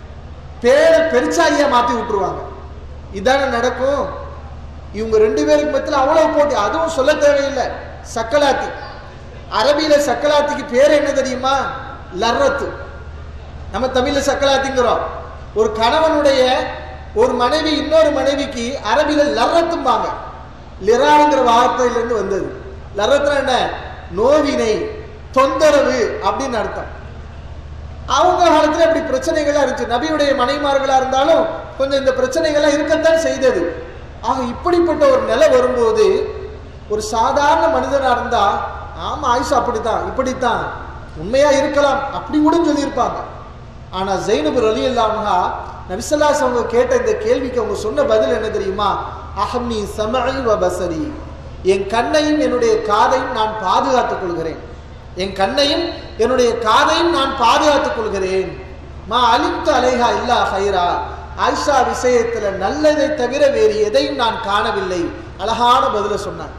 பேரை பெருச்சாலியா மாத்தி விட்டுருவாங்க. இதான நடக்கும். இவங்க ரெண்டு பேருக்கு மத்தியில் அவ்வளவு போட்டி. அதுவும் சொல்ல தேவையில்லை, சக்கலாத்தி. அரபியில சக்கலாத்திக்கு பேர் என்ன தெரியுமா? லர்ரத்து. நம்ம தமிழ்ல சக்கலாத்திங்கிறோம். ஒரு கணவனுடைய ஒரு மனைவி இன்னொரு மனைவிக்கு அரபியில லர்ரத்தும்பாங்க. லிராங்கிற வார்த்தையிலிருந்து வந்தது. லர்ரத்துனா என்ன? நோவினை, தொந்தரவு அப்படின்னு அர்த்தம். அவங்க காலத்துல அப்படி பிரச்சனைகளா இருந்துச்சு. நபியுடைய மனைவிமார்களா இருந்தாலும் கொஞ்சம் இந்த பிரச்சனைகள்லாம் இருக்கத்தான் செய்தது. ஆக இப்படிப்பட்ட ஒரு நிலை வரும்போது ஒரு சாதாரண மனிதனா இருந்தா, ஆமா ஆயிஷா அப்படித்தான் இப்படித்தான் உண்மையா இருக்கலாம் அப்படி கூட சொல்லியிருப்பாங்க. ஆனா ஸைனப் ரலியல்லாஹு அன்ஹா நபி ஸல்லல்லாஹு அலைஹி வஸல்லம் கேட்ட இந்த கேள்விக்கு அவங்க சொன்ன பதில் என்ன தெரியுமா? அஹ்மி சமஇ வ பஸரி, என் கண்ணையும் என்னுடைய காதையும் நான் பாதுகாத்துக் கொள்கிறேன், என் கண்ணையும் என்னுடைய காதையும் நான் பாதுகாத்துக் கொள்கிறேன். மா அலிம்து அலைஹா இல்லா ஹைரா, ஆயிஷா விஷயத்துல நல்லதை தவிர வேறு எதையும் நான் காணவில்லை. அழகான பதில சொன்னாங்க.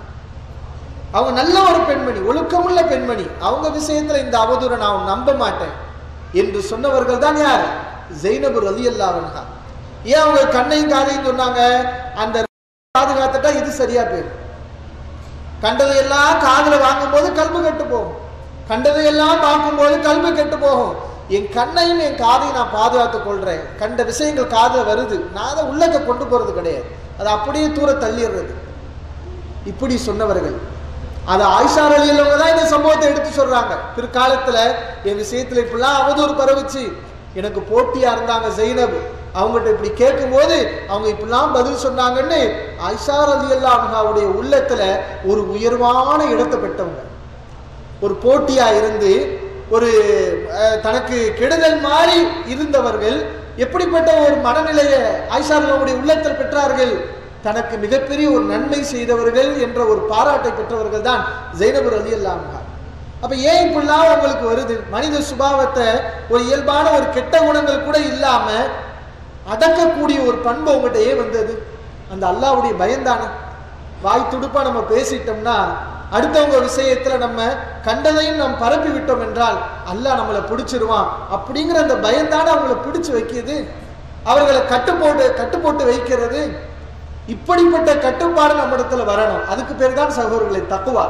அவங்க நல்ல ஒரு பெண்மணி, ஒழுக்கமுள்ள பெண்மணி, அவங்க விஷயத்துல இந்த அவதூறை நான் நம்ப மாட்டேன் என்று சொன்னவர்கள் தான் யார்? ஸைனப் ரலியல்லாஹு அன்ஹா. ஏன் அவங்க கண்ணையும் காதையும் சொன்னாங்க? அந்த பாதுகாத்துட்டா இது சரியா போயிடும். கண்டதையெல்லாம் காதுல வாங்கும் போது கல்பு கெட்டு போகும், கண்டதையெல்லாம் பார்க்கும்போது கல்பு கெட்டு போகும். என் கண்ணையும் என் காதையும் நான் பாதுகாத்துக் கொள்றேன். கண்ட விஷயங்கள் காதுல வருது, நான் அதை உள்ளக்க கொண்டு போறது கிடையாது, அதை அப்படியே தூர தள்ளிடுறது. இப்படி சொன்னவர்கள் அது ஆயிஷா ரலியல்லாஹு தான் இந்த சம்பவத்தை எடுத்து சொல்றாங்க. பிற்காலத்துல என் விஷயத்துல இப்படிலாம் அவதூறு பரவுச்சு, எனக்கு போட்டியா இருந்தாங்க ஸைனப், அவங்ககிட்ட இப்படி கேட்கும் போது அவங்க இப்படிலாம் பதில் சொன்னாங்கன்னு ஆயிஷா ரலியல்லாஹு அன்ஹாவுடைய உள்ளத்துல ஒரு உயர்வான இடத்தை பெற்றவங்க. ஒரு போட்டியா இருந்து ஒரு தனக்கு கெடுதல் மாதிரி இருந்தவர்கள் எப்படிப்பட்ட ஒரு மனநிலையை ஆயிஷா ரலியல்லாஹுடைய உள்ளத்தில் பெற்றார்கள்? தனக்கு மிகப்பெரிய ஒரு நன்மை செய்தவர்கள் என்ற ஒரு பாராட்டை பெற்றவர்கள் தான் ஸைனப் ரலியல்லாஹு அன்ஹா. அப்ப ஏன் இப்படிலாம் உங்களுக்கு வருது? மனித சுபாவத்தை ஒரு இயல்பான ஒரு கெட்ட குணங்கள் கூட இல்லாம அடக்கக்கூடிய ஒரு பண்பு உங்ககிட்ட ஏன் வந்தது? அந்த அல்லாஹ்வுடைய பயந்தானே. வாய் துடுப்பா நம்ம பேசிட்டோம்னா, அடுத்தவங்க விஷயத்துல நம்ம கண்டதையும் நாம் பரப்பி விட்டோம் என்றால் அல்லாஹ் நம்மளை பிடிச்சிருவான் அப்படிங்கிற அந்த பயந்தானே அவங்களை பிடிச்சு வைக்கிறது, அவர்களை கட்டுப்போட்டு கட்டுப்போட்டு வைக்கிறது. இப்படிப்பட்ட கட்டுப்பாடு நம்ம இடத்துல வரணும். அதுக்கு பேர் தான் சகோதரர்களை தக்குவா.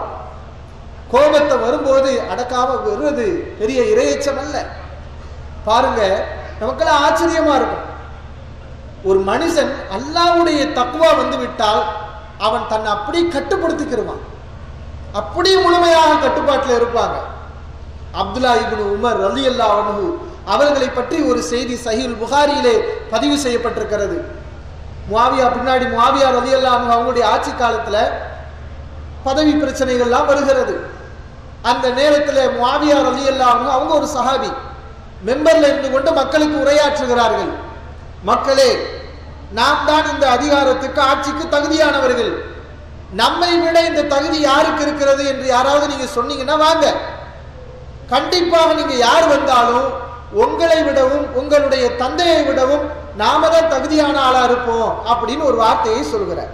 கோபத்தை வரும்போது அடக்காம வருவது பெரிய இரையச்சம் அல்ல. பாருங்க, நமக்கெல்லாம் ஆச்சரியமா இருக்கும். ஒரு மனுஷன் அல்லாஹ்வுடைய தக்குவா வந்து விட்டால் அவன் தன்னை அப்படியே கட்டுப்படுத்திக்கிடுவான், அப்படியே முழுமையாக கட்டுப்பாட்டில் இருப்பாங்க. அப்துல்லா இப்னு உமர் ரலியல்லாஹு அன்ஹு அவர்களை பற்றி ஒரு செய்தி சஹீஹுல் புகாரியிலே பதிவு செய்யப்பட்டிருக்கிறது. முஆவியா பின்னாடி முஆவியா ரலியல்லாஹு அன்ஹு அவங்களுடைய ஆட்சி காலத்துல பதவி பிரச்சனைகள்லாம் வருகிறது. அந்த நேரத்தில் முஆவியா ரலியல்லாஹு அன்ஹு அவங்க ஒரு சஹாபி மெம்பர்ல இருந்து கொண்டு மக்களுக்கு உரையாற்றுகிறார்கள். மக்களே, நாம் தான் இந்த அதிகாரத்துக்கு ஆட்சிக்கு தகுதியானவர்கள். நம்மை விட இந்த தகுதி யாருக்கு இருக்கிறது என்று யாராவது நீங்க சொன்னீங்கன்னா வாங்க. கண்டிப்பாக நீங்க யார் வந்தாலும் உங்களை விடவும் உங்களுடைய தந்தையை விடவும் நாம தான் தகுதியான ஆளா இருப்போம் அப்படின்னு ஒரு வார்த்தையை சொல்கிறார்.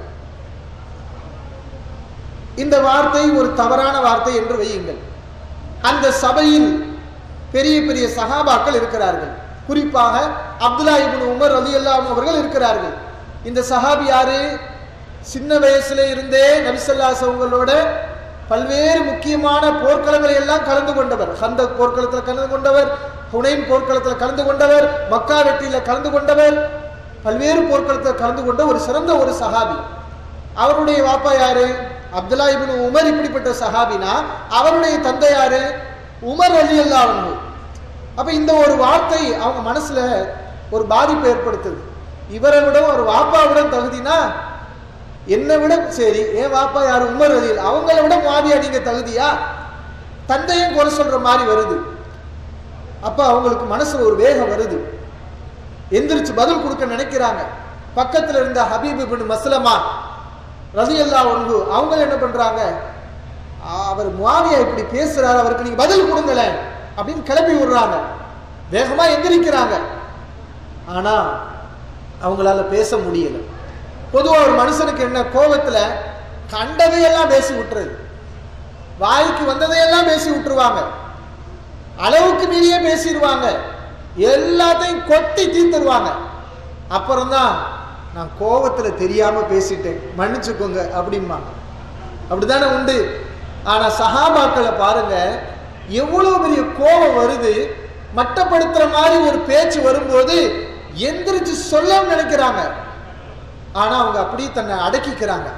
இந்த வார்த்தை ஒரு தவறான வார்த்தை என்று வையுங்கள். அந்த சபையில் பெரிய பெரிய சஹாபாக்கள் இருக்கிறார்கள். குறிப்பாக அப்துல்லா இப்னு உமர் ரலியல்லாஹு அன்ஹு அவர்கள் இருக்கிறார்கள். இந்த சஹாபி யாரு? சின்ன வயசுல இருந்தே நபி ஸல்லல்லாஹு அலைஹி வஸல்லமோட பல்வேறு முக்கியமான போர்க்களங்களை எல்லாம் கலந்து கொண்டவர். ஹந்தக் போர்க்களத்தில் கலந்து கொண்டவர், ஹுனைன் போர்க்களத்தில் கலந்து கொண்டவர், மக்கா வெற்றியில கலந்து கொண்டவர், பல்வேறு போர்க்களத்தில் கலந்து கொண்ட ஒரு சிறந்த ஒரு சஹாபி. அவருடைய வாப்பா யாரு? Abdullah ibn Umar. இப்படிப்பட்ட சஹாபினா அவருடைய தந்தை யாரு? உமர் ரலியல்லாஹு அன்ஹு. அப்ப இந்த ஒரு வார்த்தை அவங்க மனசுல ஒரு பாதிப்பை ஏற்படுத்துது. இவரை விட ஒரு வாப்பாவிட தகுதினா என்னை விட சரி, ஏன் வாப்பா யாரு? உமர் ரலியல், அவங்கள விட முஆவியா நீங்க தகுதியா? தந்தையும் குறை சொல்ற மாதிரி வருது. அப்ப அவங்களுக்கு மனசுல ஒரு வேகம் வருது. எந்திரிச்சு பதில் கொடுக்க நினைக்கிறாங்க. பக்கத்துல இருந்த ஹபீப் இப்னு மஸ்லமா ரலியல்லாஹு அன்ஹு அவங்க என்ன பண்றாங்க? அவர் முஆவியா இப்படி பேசுறாரு, அவருக்கு நீங்க பதில் கொடுங்களேன் அப்படின்னு கிளப்பி விடுறாங்க. வேகமா எந்திரிக்கிறாங்க. ஆனா அவங்களால பேச முடியல. பொதுவா ஒரு மனுஷனுக்கு என்ன, கோபத்துல கண்டதையெல்லாம் பேசி விட்டுறது, வாய்க்கு வந்ததையெல்லாம் பேசி விட்டுருவாங்க, அளவுக்கு மீறியே பேசிடுவாங்க, எல்லாத்தையும் கொட்டி தீர்த்துருவாங்க. அப்புறம்தான் நான் கோபத்துல தெரியாம பேசிட்டேன் மன்னிச்சுக்கோங்க அப்படிம்பாங்க. அப்படித்தானே உண்டு. ஆனா சஹாபாக்களை பாருங்க, எவ்வளவு பெரிய கோபம் வருது. மட்டப்படுத்துற மாதிரி ஒரு பேச்சு வரும்போது எந்திரிச்சு சொல்ல நினைக்கிறாங்க. ஆனா அவங்க அப்படியே தன்னை அடக்கிக்கிறாங்க.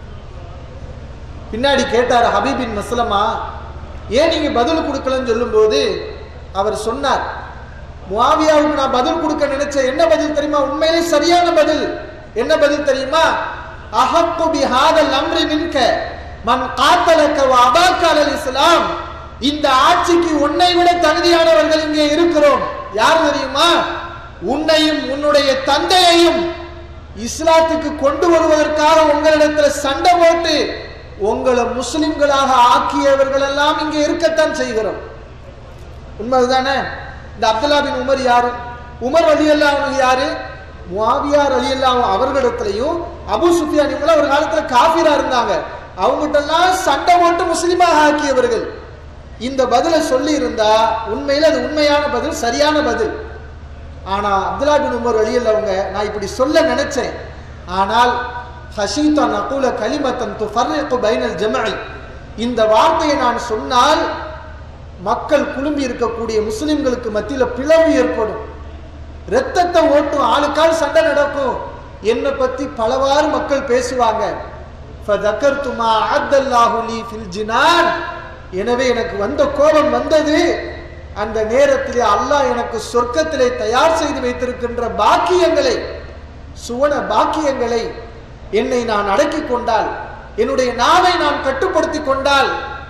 பின்னாடி கேட்டார் ஹபீபின் மஸ்லமா, ஏன் நீங்க பதில் கொடுக்கலன்னு சொல்லும் போது அவர் சொன்னார், முஆவியாவுக்கு நான் பதில் கொடுக்க நினைச்சேன். என்ன பதில் தெரியுமா? உண்மையிலே சரியான பதில். என்ன பதில் தெரியுமா? அஹக்கு பிஹாதல் அம்ரி மின்க மன் காத்தலக வ அபாக அலல் இஸ்லாம். இந்த ஆட்சிக்கு உன்னை விட தகுதியானவர்கள் இங்கே இருக்கிறோம். யார் தெரியுமா? உன்னையும் உன்னுடைய தந்தையையும் இஸ்லாத்துக்கு கொண்டு வருவதற்காக உங்களிடத்துல சண்டை போட்டு உங்களை முஸ்லிம்களாக ஆக்கியவர்கள் எல்லாம் இங்கே இருக்கத்தான் செய்கிறோம். உண்மைதானே? இந்த அப்துல்லா பின் உமர் யாரு? உமர் ரலியல்லாஹு அன்ஹு யாரு? முஆவியா ரலியல்லாஹு அவர்களிடத்திலையும் அபூ சுஃபியான் இவங்க ஒரு காலத்துல காஃபிரா இருந்தாங்க. அவங்ககிட்ட எல்லாம் சண்டை போட்டு முஸ்லிமாக ஆக்கியவர்கள். இந்த பதிலை சொல்லி இருந்தா உண்மையில அது உண்மையான பதில், சரியான பதில். ஆனா அப்துல்லா பின் உமர் ரலியல்லாஹு அவங்க, நான் இப்படி சொல்ல நினைச்சேன், ஆனால் ஹஷீதா நகுல கலிமத்தன் துஃபர்ரிகு பைனல் ஜம்இ, இந்த வார்த்தையை நான் சொன்னால் மக்கள் குழும்பி இருக்கக்கூடிய முஸ்லிம்களுக்கு மத்தியில பிளவு ஏற்படும், இரத்தத்தை ஓட்டும், ஆளுக்கால் சண்டை நடக்கும், என்னை பத்தி பலவாறு மக்கள் பேசுவாங்க. ஃபதக்கர்து மா அத்தல்லாஹு லீ ஃபில் ஜினான், எனவே எனக்கு வந்த கோபம் வந்தது. அந்த நேரத்திலே அல்லாஹ் எனக்கு சொர்க்கத்திலே தயார் செய்து வைத்திருக்கின்ற பாக்கியங்களை, சுவன பாக்கியங்களை என்னை நான் அடக்கிக் கொண்டால், என்னுடைய நாவை நான் கட்டுப்படுத்தி கொண்டால்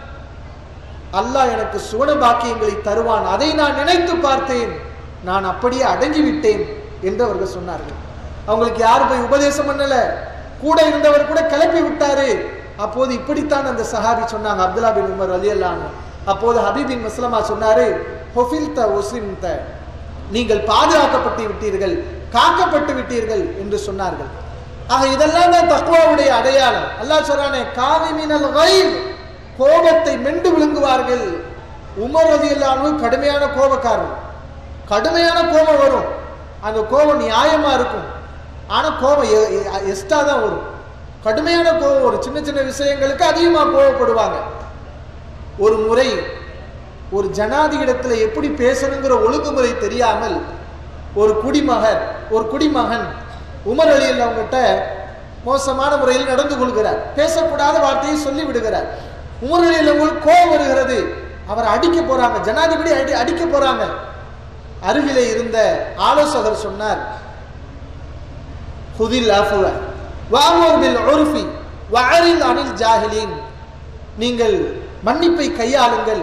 அல்லாஹ் எனக்கு சுவன பாக்கியங்களை தருவான். அதை நான் நினைத்து பார்த்தேன், நான் அப்படியே அடங்கிவிட்டேன் என்று அவர்கள் சொன்னார்கள். அவங்களுக்கு யார் போய் உபதேசம் பண்ணல, கூட இருந்தவர் கூட கிளப்பி விட்டாரு. அப்போது இப்படித்தான் அந்த சஹாபி சொன்னாங்க, அப்துல்லா பின் உமர் ரலியல்லாஹு அன்ஹு. அப்போது ஹபீப் பின் மஸ்லமா சொன்னாரு, ஹுஃபில்த உஸ்ரிம்த, நீங்கள் பாதுகாக்கப்பட்டு விட்டீர்கள், காக்கப்பட்டு விட்டீர்கள் என்று சொன்னார்கள். ஆக இதெல்லாம் தான் தக்வாவுடைய அடையாளம். அல்லாஹ் சொல்றானே, காலிமினல் கைல், கோபத்தை மெண்டு விழுங்குவார்கள். உமர் ரலியல்லாஹு அன்ஹு கடுமையான கோபக்காரர், கடுமையான கோபம் வரும். அந்த கோபம் நியாயமா இருக்கும், ஆனா கோபம் எஸ்டா தான் வரும். கடுமையான கோபம் வரும், சின்ன சின்ன விஷயங்களுக்கு அதிகமா கோபப்படுவாங்க. ஒரு முறை ஒரு ஜனாதி இடத்துல எப்படி பேசணுங்கிற ஒழுங்குமுறை தெரியாமல் ஒரு குடிமகன் ஒரு குடிமகன் உமர் ரலியல்லாஹு அவங்ககிட்ட மோசமான முறையில் நடந்து கொள்கிறார், பேசக்கூடாத வார்த்தையை சொல்லி விடுகிறார். உமர் ரலியல்லாஹு அவங்களுக்கு கோபம் வருகிறது, அவர் அடிக்க போறாங்க, ஜனாதிபதி அடி அடிக்க போறாங்க. அருகிலே இருந்த ஆலோசகர் சொன்னார், ஹுதில் அஃப்வ வஅமுர் பில் உர்ஃபி வஅரில் அனில் ஜாஹிலீன், நீங்கள் மன்னிப்பை கையாளுங்கள்,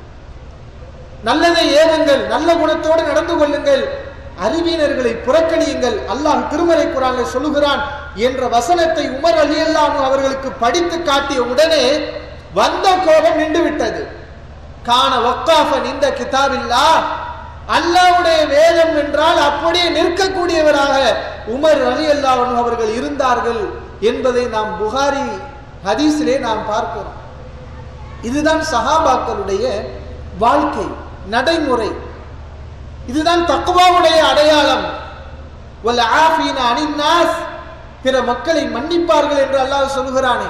நல்லதை ஏவுங்கள், நல்ல குணத்தோடு நடந்து கொள்ளுங்கள், அறிவினர்களை புறக்கணியுங்கள், அல்லாஹ் திருமறை குர்ஆனில் சொல்லுகிறான் என்ற வசனத்தை உமர் ரலியல்லாஹு அன்ஹு அவர்களுக்கு படித்து காட்டிய உடனே வந்த கோபம் நின்று விட்டது. கான வக்காஃபன் இந்த கிதாபில்லாஹ், அல்லாஹ்வுடைய வேதம் என்றால் அப்படியே நிற்கக்கூடியவராக உமர் ரலியல்லாஹு அன்ஹு அவர்கள் இருந்தார்கள் என்பதை நாம் புகாரி ஹதீஸிலே நாம் பார்க்கிறோம். இதுதான் சஹாபாக்களுடைய வாழ்க்கை நடைமுறை, இதுதான் தக்வாவுடைய அடையாளம். வல் ஆஃபீன அனின் நாஸ், பிற மக்களை மன்னிப்பார்கள் என்று அல்லாஹ் சொல்கிறானே.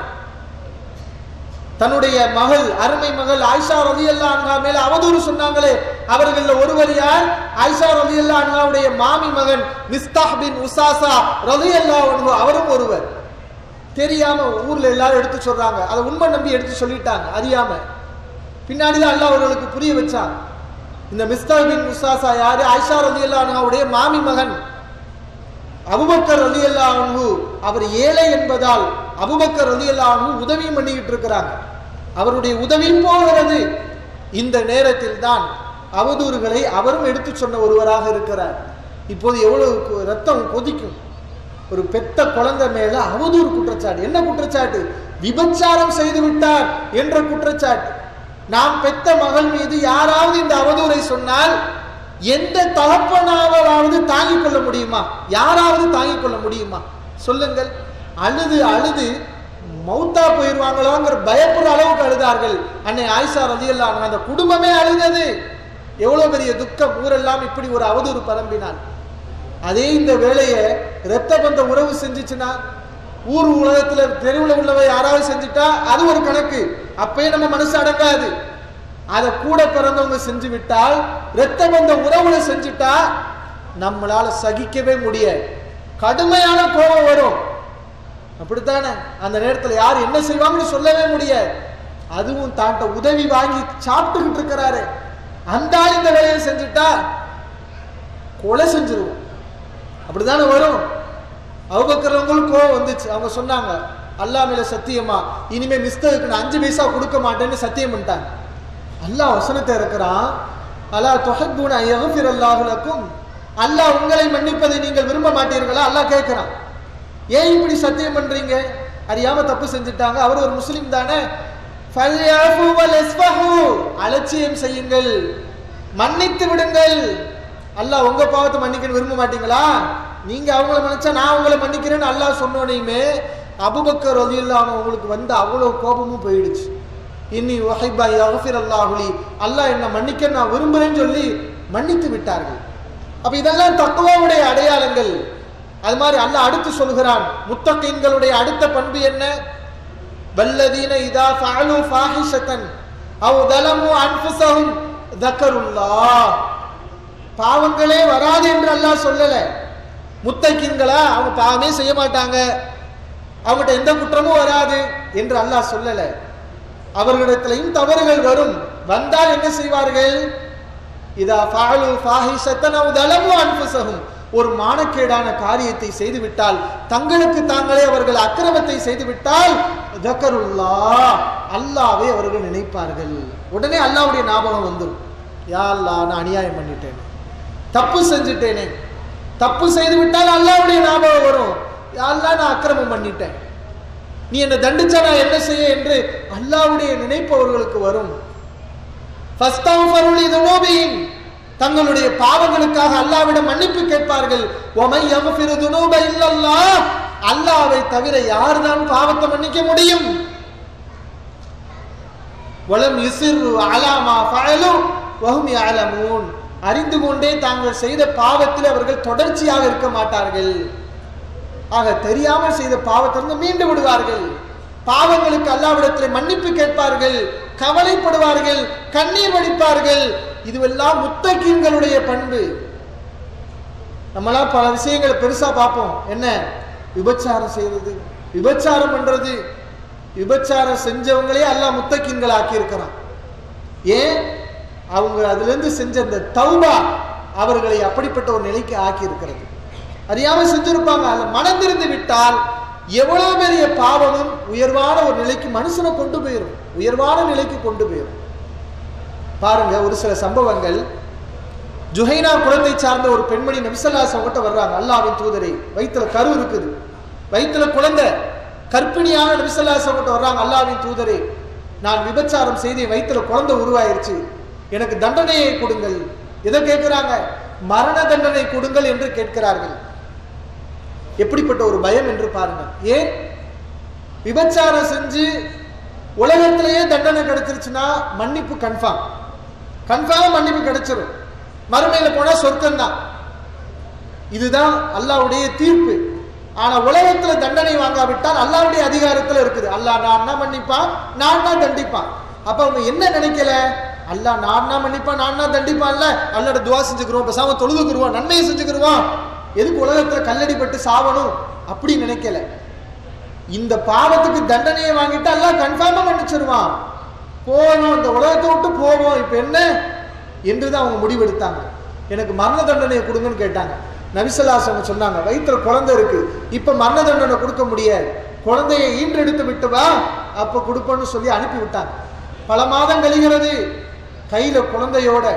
தன்னுடைய மகள், அருமை மகள் ஆயிஷா ரலியல்லாஹு அன்ஹா மேல அவதூறு சொன்னாங்களே, அவர்கள ஒருவர் யார்? ஆயிஷா ரலியல்லாஹு அன்ஹாவுடைய மாமி மகன் மிஸ்தாஹ் பின் உசாசா ரலியல்லாஹு அன்ஹு, அவரும் ஒருவர். தெரியாம ஊர்ல எல்லாரும் எடுத்து சொல்றாங்க, அதை உண்மை நம்பி எடுத்து சொல்லிட்டாங்க அறியாம. பின்னாடிதான் அல்லாஹ் அவர்களுக்கு புரிய வச்சான். இந்த மிஸ்தாஹ் பின் உசாசா யாரு? ஆயிஷா ரலியல்லாஹு அன்ஹாவுடைய மாமி மகன் அபூபக்கர் ரலியல்லாஹு அன்ஹு. அவர் ஏழை என்பதால் அபூபக்கர் ரலியல்லாஹு அன்ஹு உதவியும் பண்ணிக்கிட்டு இருக்கிறாங்க, அவருடைய உதவியும் போகிறது. இந்த நேரத்தில் தான் அவதூறுகளை அவரும் எடுத்து சொன்ன ஒருவராக இருக்கிறார். இப்போது எவ்வளவு ரத்தம் கொதிக்கும். ஒரு பெத்த குழந்தை மேல அவதூறு குற்றச்சாட்டு. என்ன குற்றச்சாட்டு? விபச்சாரம் செய்து விட்டார் என்ற குற்றச்சாட்டு. நாம் பெத்த மகள் மீது யாராவது இந்த அவதூறை சொன்னால் எந்த தகப்பனாவது தாங்கிக் கொள்ள முடியுமா? யாராவது தாங்கிக் கொள்ள முடியுமா? சொல்லுங்கள். அழுது அழுது மௌத்தா போயிருவாங்களோங்கிற பயப்படுற அளவுக்கு அழுதார்கள் அன்னை ஆயிஷா ரலியல்லாஹு அன்ஹா. அந்த குடும்பமே அழுதது. எவ்வளவு பெரிய துக்கம். ஊரெல்லாம் இப்படி ஒரு அவதூறு பரம்பினான். அதே இந்த வேலையை இரத்த பந்த உறவு செஞ்சுச்சுன்னா, ஊர் உலகத்துல தெருவில் உள்ளவ யாராவது செஞ்சுட்டா அது ஒரு கணக்கு, அப்பயே நம்ம மனசு அடங்காது. அதை கூட பிறந்தவங்க செஞ்சு விட்டால், இரத்த பந்த உறவுல செஞ்சுட்டா நம்மளால சகிக்கவே முடியாது. கடுமையான கோபம் வரும். அப்படித்தானே? அந்த நேரத்தில் யார் என்ன செய்வாங்கன்னு சொல்லவே முடியாது. அதுவும் தாண்ட உதவி வாங்கி சாப்பிட்டுக்கிட்டு இருக்கிறாரு அந்த ஆள் இந்த வேலையை செஞ்சுட்டா கொலை செஞ்சிருவோம். அப்படித்தானே வரும். அபூபக்கர்வங்களுக்கு கோபம் வந்துச்சு. அவங்க சொன்னாங்க, அல்லாஹ் மேல சத்தியமா இனிமே மிஸ்டருக்கு நான் அஞ்சு பைசா கொடுக்க மாட்டேன்னு சத்தியம் பண்ணிட்டாங்க. அல்லாஹ் வசனத்தை இருக்கிறான், அலா துஹிப்பூன அன் யக்ஃபிரல்லாஹு லக்கும், அல்லாஹ் உங்களை மன்னிப்பதை நீங்கள் விரும்ப மாட்டீர்களா? அல்லாஹ் கேட்கிறான். ஏன் இப்படி சத்தியம் பண்றீங்க? அறியாம தப்பு செஞ்சுட்டாங்க, அவர் ஒரு முஸ்லிம் தானே. ஃபல்யஃபு வல்யஸ்ஃபஹு, அலட்சியம் செய்யுங்கள், மன்னித்து விடுங்கள். அல்லாஹ் உங்க பாவத்தை மன்னிக்க விரும்ப மாட்டீங்களா? நீங்க அவங்கள மன்னிச்சா நான் உங்களை மன்னிக்கிறேன்னு அல்லாஹ் சொன்னோனையுமே அபூபக்கர் ரலியல்லாஹு அன்ஹு உங்களுக்கு வந்து அவ்வளவு கோபமும் போயிடுச்சு. இன்னி வஹிப்பா யக்ஃபிரல்லாஹு லி, அல்லாஹ் என்ன மன்னிக்க நான் விரும்புறேன்னு சொல்லி மன்னித்து விட்டார்கள். அப்ப இதெல்லாம் தக்வாவுடைய அடையாளங்கள். அது மாதிரி அல்லாஹ் அடுத்து சொல்கிறான், முத்தகீன்களுடைய அடுத்த பண்பு என்ன? வல்லதீன இதா ஃபஅலு ஃபாஹிஷத்தன் அவ் தலமு அன்ஃபுஸஹும் தக்கருல்லாஹ். பாவங்களே வராது என்று அல்லாஹ் சொல்லல. முத்தகீன்களா அவங்க பாவமே செய்ய மாட்டாங்க, அவங்ககிட்ட எந்த குற்றமும் வராது என்று அல்லாஹ் சொல்லல. அவர்களிடத்திலையும் தவறுகள் வரும். வந்தால் என்ன செய்வார்கள்? இதா ஃபஅலு ஃபாஹிஷத்தன் அவ் தலமு அன்ஃபுஸஹும், ஒரு மானக்கேடான காரியத்தை செய்து விட்டால், தங்களுக்கு தாங்களே அவர்கள் அக்கிரமத்தை செய்து விட்டால், தக்கருல்லாஹ், அல்லாஹ்வை அவர்கள் நினைப்பார்கள். உடனே அல்லாஹ்வுடைய ஞாபகம் வந்துடும். யா அல்லாஹ், நான் அநியாயம் பண்ணிட்டேன், தப்பு செஞ்சுட்டேனே. தப்பு செய்து விட்டால் அல்லாஹ்வுடைய ஞாபகம் வரும். யா அல்லாஹ், நான் அக்கிரமம் பண்ணிட்டேன், நீ என்ன தண்டிச்சா நான் என்ன செய்ய என்று அல்லாஹ்வுடைய நினைப்பு அவர்களுக்கு வரும். ஃபஸ்தக்ஃபிரு லிதுனூபிஹிம், தங்களுடைய பாவங்களுக்காக அல்லாஹ்விடம் மன்னிப்பு கேட்பார்கள். வமை யக்ஃபிரு துனூப இல்லல்லாஹ், அல்லாஹ்வை தவிர யார்தான் பாவத்தை மன்னிக்க முடியும்? வலம் யுஸிரு அலா மா ஃபஅலு வஹும் யஅலமூன், அறிந்து கொண்டே தாங்கள் செய்த பாவத்தில் அவர்கள் தொடர்ச்சியாக இருக்க மாட்டார்கள். ஆக தெரியாமல் செய்த பாவத்திலிருந்து மீண்டு விடுவார்கள். பாவங்களுக்கு அல்லாஹ்விடத்தில் மன்னிப்பு கேட்பார்கள், கவலைப்படுவார்கள், கண்ணீர் வடிப்பார்கள். இதுவெல்லாம் முத்தகீன்களுடைய பண்பு. நம்மளாம் பல விஷயங்களை பெருசா பார்ப்போம். என்ன? விபச்சாரம் செய்யறது, விபச்சாரம் பண்றது. விபச்சாரம் செஞ்சவங்களே அல்லாஹ் முத்தகீன்கள் ஆக்கி இருக்கிறான். ஏன்? அவங்க அதுல இருந்து செஞ்ச அந்த தௌபா அவர்களை அப்படிப்பட்ட ஒரு நிலைக்கு ஆக்கி இருக்கிறது. அறியாம செஞ்சிருப்பாங்க. அதுல மனந்திருந்து விட்டால் எவ்வளவு பெரிய பாவமும் உயர்வான ஒரு நிலைக்கு மனுஷனை கொண்டு போயிடும், உயர்வான நிலைக்கு கொண்டு போயிடும். பாருங்க, ஒரு சில சம்பவங்கள். ஜுஹைனா குலத்தை சார்ந்த ஒரு பெண்மணி நபி ஸல்லல்லாஹு அலைஹி வஸல்லம் கிட்ட வர்றாங்க. அல்லாஹ்வின் தூதரே, வயித்துல கரு இருக்குது, வயித்துல குழந்தை, கர்ப்பிணியான நபி ஸல்லல்லாஹு அலைஹி வஸல்லம் கிட்ட வர்றாங்க. அல்லாஹ்வின் தூதரே, நான் விபச்சாரம் செய்து வயித்துல குழந்தை உருவாயிருச்சு, எனக்கு தண்டனையை கொடுங்கள். எதை கேட்கிறாங்க? மரண தண்டனை கொடுங்கள் என்று கேட்கிறார்கள். எப்படிப்பட்ட ஒரு பயம் என்று பாருங்க. ஏன்? விபச்சாரம் செஞ்சு உலகத்திலேயே தண்டனை கிடைச்சிருச்சுன்னா மன்னிப்பு கன்ஃபார்ம், கன்ஃபார்ம் மன்னிப்பு கிடைச்சிடும். மறுமையில போனா சொர்க்கம் தான். இதுதான் அல்லாஹ்வுடைய தீர்ப்பு. ஆனா உலகத்துல தண்டனை வாங்காவிட்டால் அல்லாஹ்வுடைய அதிகாரத்துல இருக்குது. அல்லாஹ் நான் தான் மன்னிப்பான், நான் தான் தண்டிப்பான். அப்ப அவங்க என்ன நினைக்கல? அல்லாஹ் நான் தான் மன்னிப்பான், நான் தான் தண்டிப்பான்ல, அல்லாஹ்ட துஆ செஞ்சுக்கிறோம், பேசாம தொழுதுக்குருவோம், நன்மையை செஞ்சுக்கிறோம், எதுக்கு உலகத்துல கல்லடிப்பட்டு சாவணும் அப்படி நினைக்கல. இந்த பாவத்துக்கு தண்டனையை வாங்கிட்டு அல்லாஹ் கன்ஃபார்மா மன்னிச்சிருவான், போவோம், இந்த உலகத்தை விட்டு போவோம், இப்ப என்ன என்றுதான் அவங்க முடிவெடுத்தாங்க. எனக்கு மரண தண்டனையை கொடுங்கன்னு கேட்டாங்க. நபி ஸல்லல்லாஹு அலைஹி வஸல்லம் சொன்னாங்க, வயிற்றுல குழந்தை இருக்கு, இப்ப மரண தண்டனை கொடுக்க முடியாது, குழந்தையை ஈன்றெடுத்து விட்டு வா, அப்ப கொடுப்போன்னு சொல்லி அனுப்பி விட்டாங்க. பல மாதம் கழிகிறது. கையில குழந்தையோட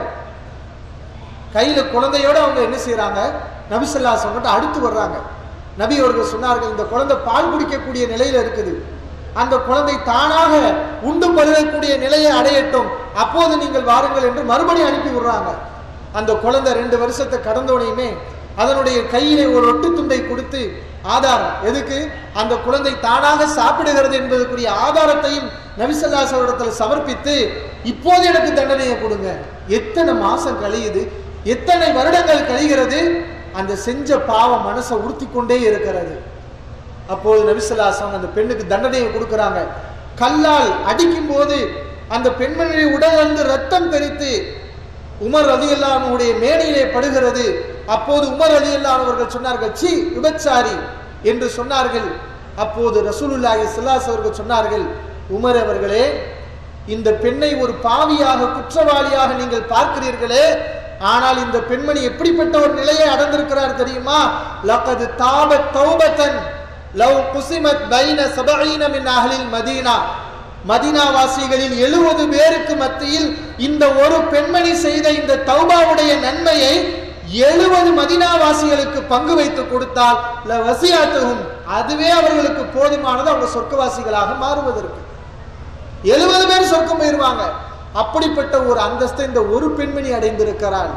கையில குழந்தையோட அவங்க என்ன செய்யறாங்க? நபி ஸல்லல்லாஹு அலைஹி வஸல்லம் அடுத்து வர்றாங்க. நபி அவர்கள் சொன்னார்கள், இந்த குழந்தை பால் குடிக்கக்கூடிய நிலையில இருக்குது, அந்த குழந்தை தானாக உண்டு பருகக்கூடிய நிலையை அடையட்டும், அப்போது நீங்கள் வாருங்கள் என்று மறுபடியும் அனுப்பி விடுறாங்க. அந்த குழந்தை ரெண்டு வருஷத்தை கடந்தோனையுமே அதனுடைய கையிலே ஒரு ஒட்டு துண்டை கொடுத்து ஆதாரம், எதுக்கு? அந்த குழந்தை தானாக சாப்பிடுகிறது என்பதற்குரிய ஆதாரத்தையும் நபி ஸல்லல்லாஹு அலைஹி வஸல்லம் சமர்ப்பித்து, இப்போது எனக்கு தண்டனையை கொடுங்க. எத்தனை மாசம் கழியுது, எத்தனை வருடங்கள் கழிகிறது, அந்த செஞ்ச பாவம் மனசை உறுத்தி கொண்டே இருக்கிறது. அப்போது நபி ஸல்லல்லாஹு அலைஹி வஸல்லம் அந்த பெண்ணுக்கு தண்டனையை கொடுக்கிறாங்க. கல்லால் அடிக்கும் போது அந்த பெண்மணியுடைய உடல் வந்து ரத்தம் தெரித்து உமர் ரலியல்லாஹு அன்ஹுடைய மேனியிலே படுகிறது. அப்போது உமர் ரலியல்லாஹு அன்ஹு அவர்கள் சொன்னார்கள், சீ விபச்சாரி என்று சொன்னார்கள். அப்போது ரசூலுல்லாஹி ஸல்லல்லாஹு அலைஹி வஸல்லம் சொன்னார்கள், உமர் அவர்களே, இந்த பெண்ணை ஒரு பாவியாக, குற்றவாளியாக நீங்கள் பார்க்கிறீர்களே, ஆனால் இந்த பெண்மணி எப்படிப்பட்ட ஒரு நிலையை அடைந்திருக்கிறார் தெரியுமா? லகத் தாபத் தௌபத்தன் லவ் குஸிமத் பைன சபஈன மின் அஹ்லில் மதீனா, மதீனா வாசிகளில் எழுபது பேருக்கு மத்தியில் இந்த ஒரு பெண்மணி செய்த இந்த தௌபாவுடைய நன்மையை எழுபது மதீனா வாசிகளுக்கு பங்கு வைத்து கொடுத்தால் லவசியாத்துஹும், அதுவே அவர்களுக்கு போதுமானது, அவங்க சொர்க்கவாசிகளாக மாறுவதற்கு. எழுபது பேர் சொர்க்கம் போயிருவாங்க. அப்படிப்பட்ட ஒரு அந்தஸ்தை இந்த ஒரு பெண்மணி அடைந்திருக்கிறாள்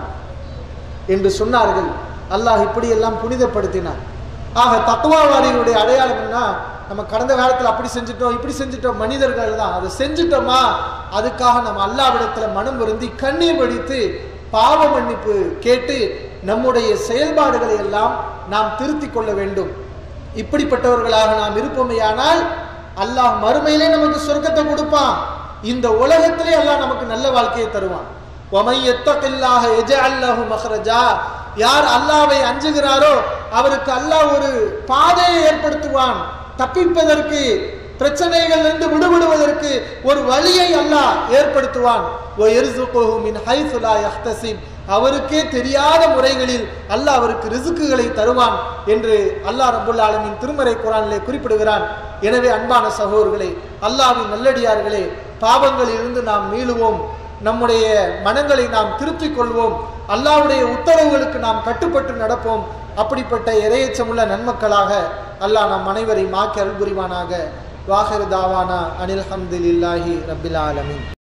என்று சொன்னார்கள். அல்லாஹ் இப்படி எல்லாம் புனிதப்படுத்தினார். ஆக தக்வாவாதிகளுடைய அடையாளம்னா, நம்ம கடந்த காலத்தில் அப்படி செஞ்சுட்டோம், இப்படி செஞ்சுட்டோம், மனிதர்கள் தான். அதை செஞ்சுட்டோமா, அதுக்காக நம்ம அல்லாஹ்விடத்துல மனம் வருந்தி கண்ணீர் வடித்து பாவ மன்னிப்பு கேட்டு நம்முடைய செயல்பாடுகளை எல்லாம் நாம் திருத்திக் கொள்ள வேண்டும். இப்படிப்பட்டவர்களாக நாம் இருப்போமேயானால் அல்லாஹ் மறுமையிலே நமக்கு சொர்க்கத்தை கொடுப்பான், இந்த உலகத்திலே அல்லாஹ் நமக்கு நல்ல வாழ்க்கையை தருவான். வமை யத்தகில்லாஹ யஜஅல் லஹு மக்ரஜா, யார் அல்லாஹ்வை அஞ்சுகிறாரோ அவருக்கு அல்லாஹ் ஒரு பாதையை ஏற்படுத்துவான், தப்பிப்பதற்கு, பிரச்சனைகளிலிருந்து விடுபடுவதற்கு ஒரு வழியை அல்லாஹ் ஏற்படுத்துவான். வயர்ஸுகுஹு மின் ஹைஸு லா யஹ்தஸிப், அவருக்கே தெரியாத முறைகளில் அல்லாஹ் அவருக்கு ரிஸ்குகளை தருவான் என்று அல்லாஹ் ரப்பல் ஆலமீன் திருமறை குர்ஆனிலே குறிப்பிடுகிறான். எனவே அன்பான சகோதரர்களே, அல்லாஹ்வின் நல்லடியார்களே, பாவங்களில் இருந்து நாம் மீளுவோம், நம்முடைய மனங்களை நாம் திருத்திக் கொள்வோம், அல்லாஹ்வுடைய உத்தரவுகளுக்கு நாம் கட்டுப்பட்டு நடப்போம். அப்படிப்பட்ட இறையச்சமுள்ள நன்மக்களாக அல்லாஹ் நம் அனைவரையும் ஆக்கி அருள் புரிவானாக. வாஹிரு தாவானா அனில் ஹம்துலில்லாஹி ரப்பில் ஆலமீன்.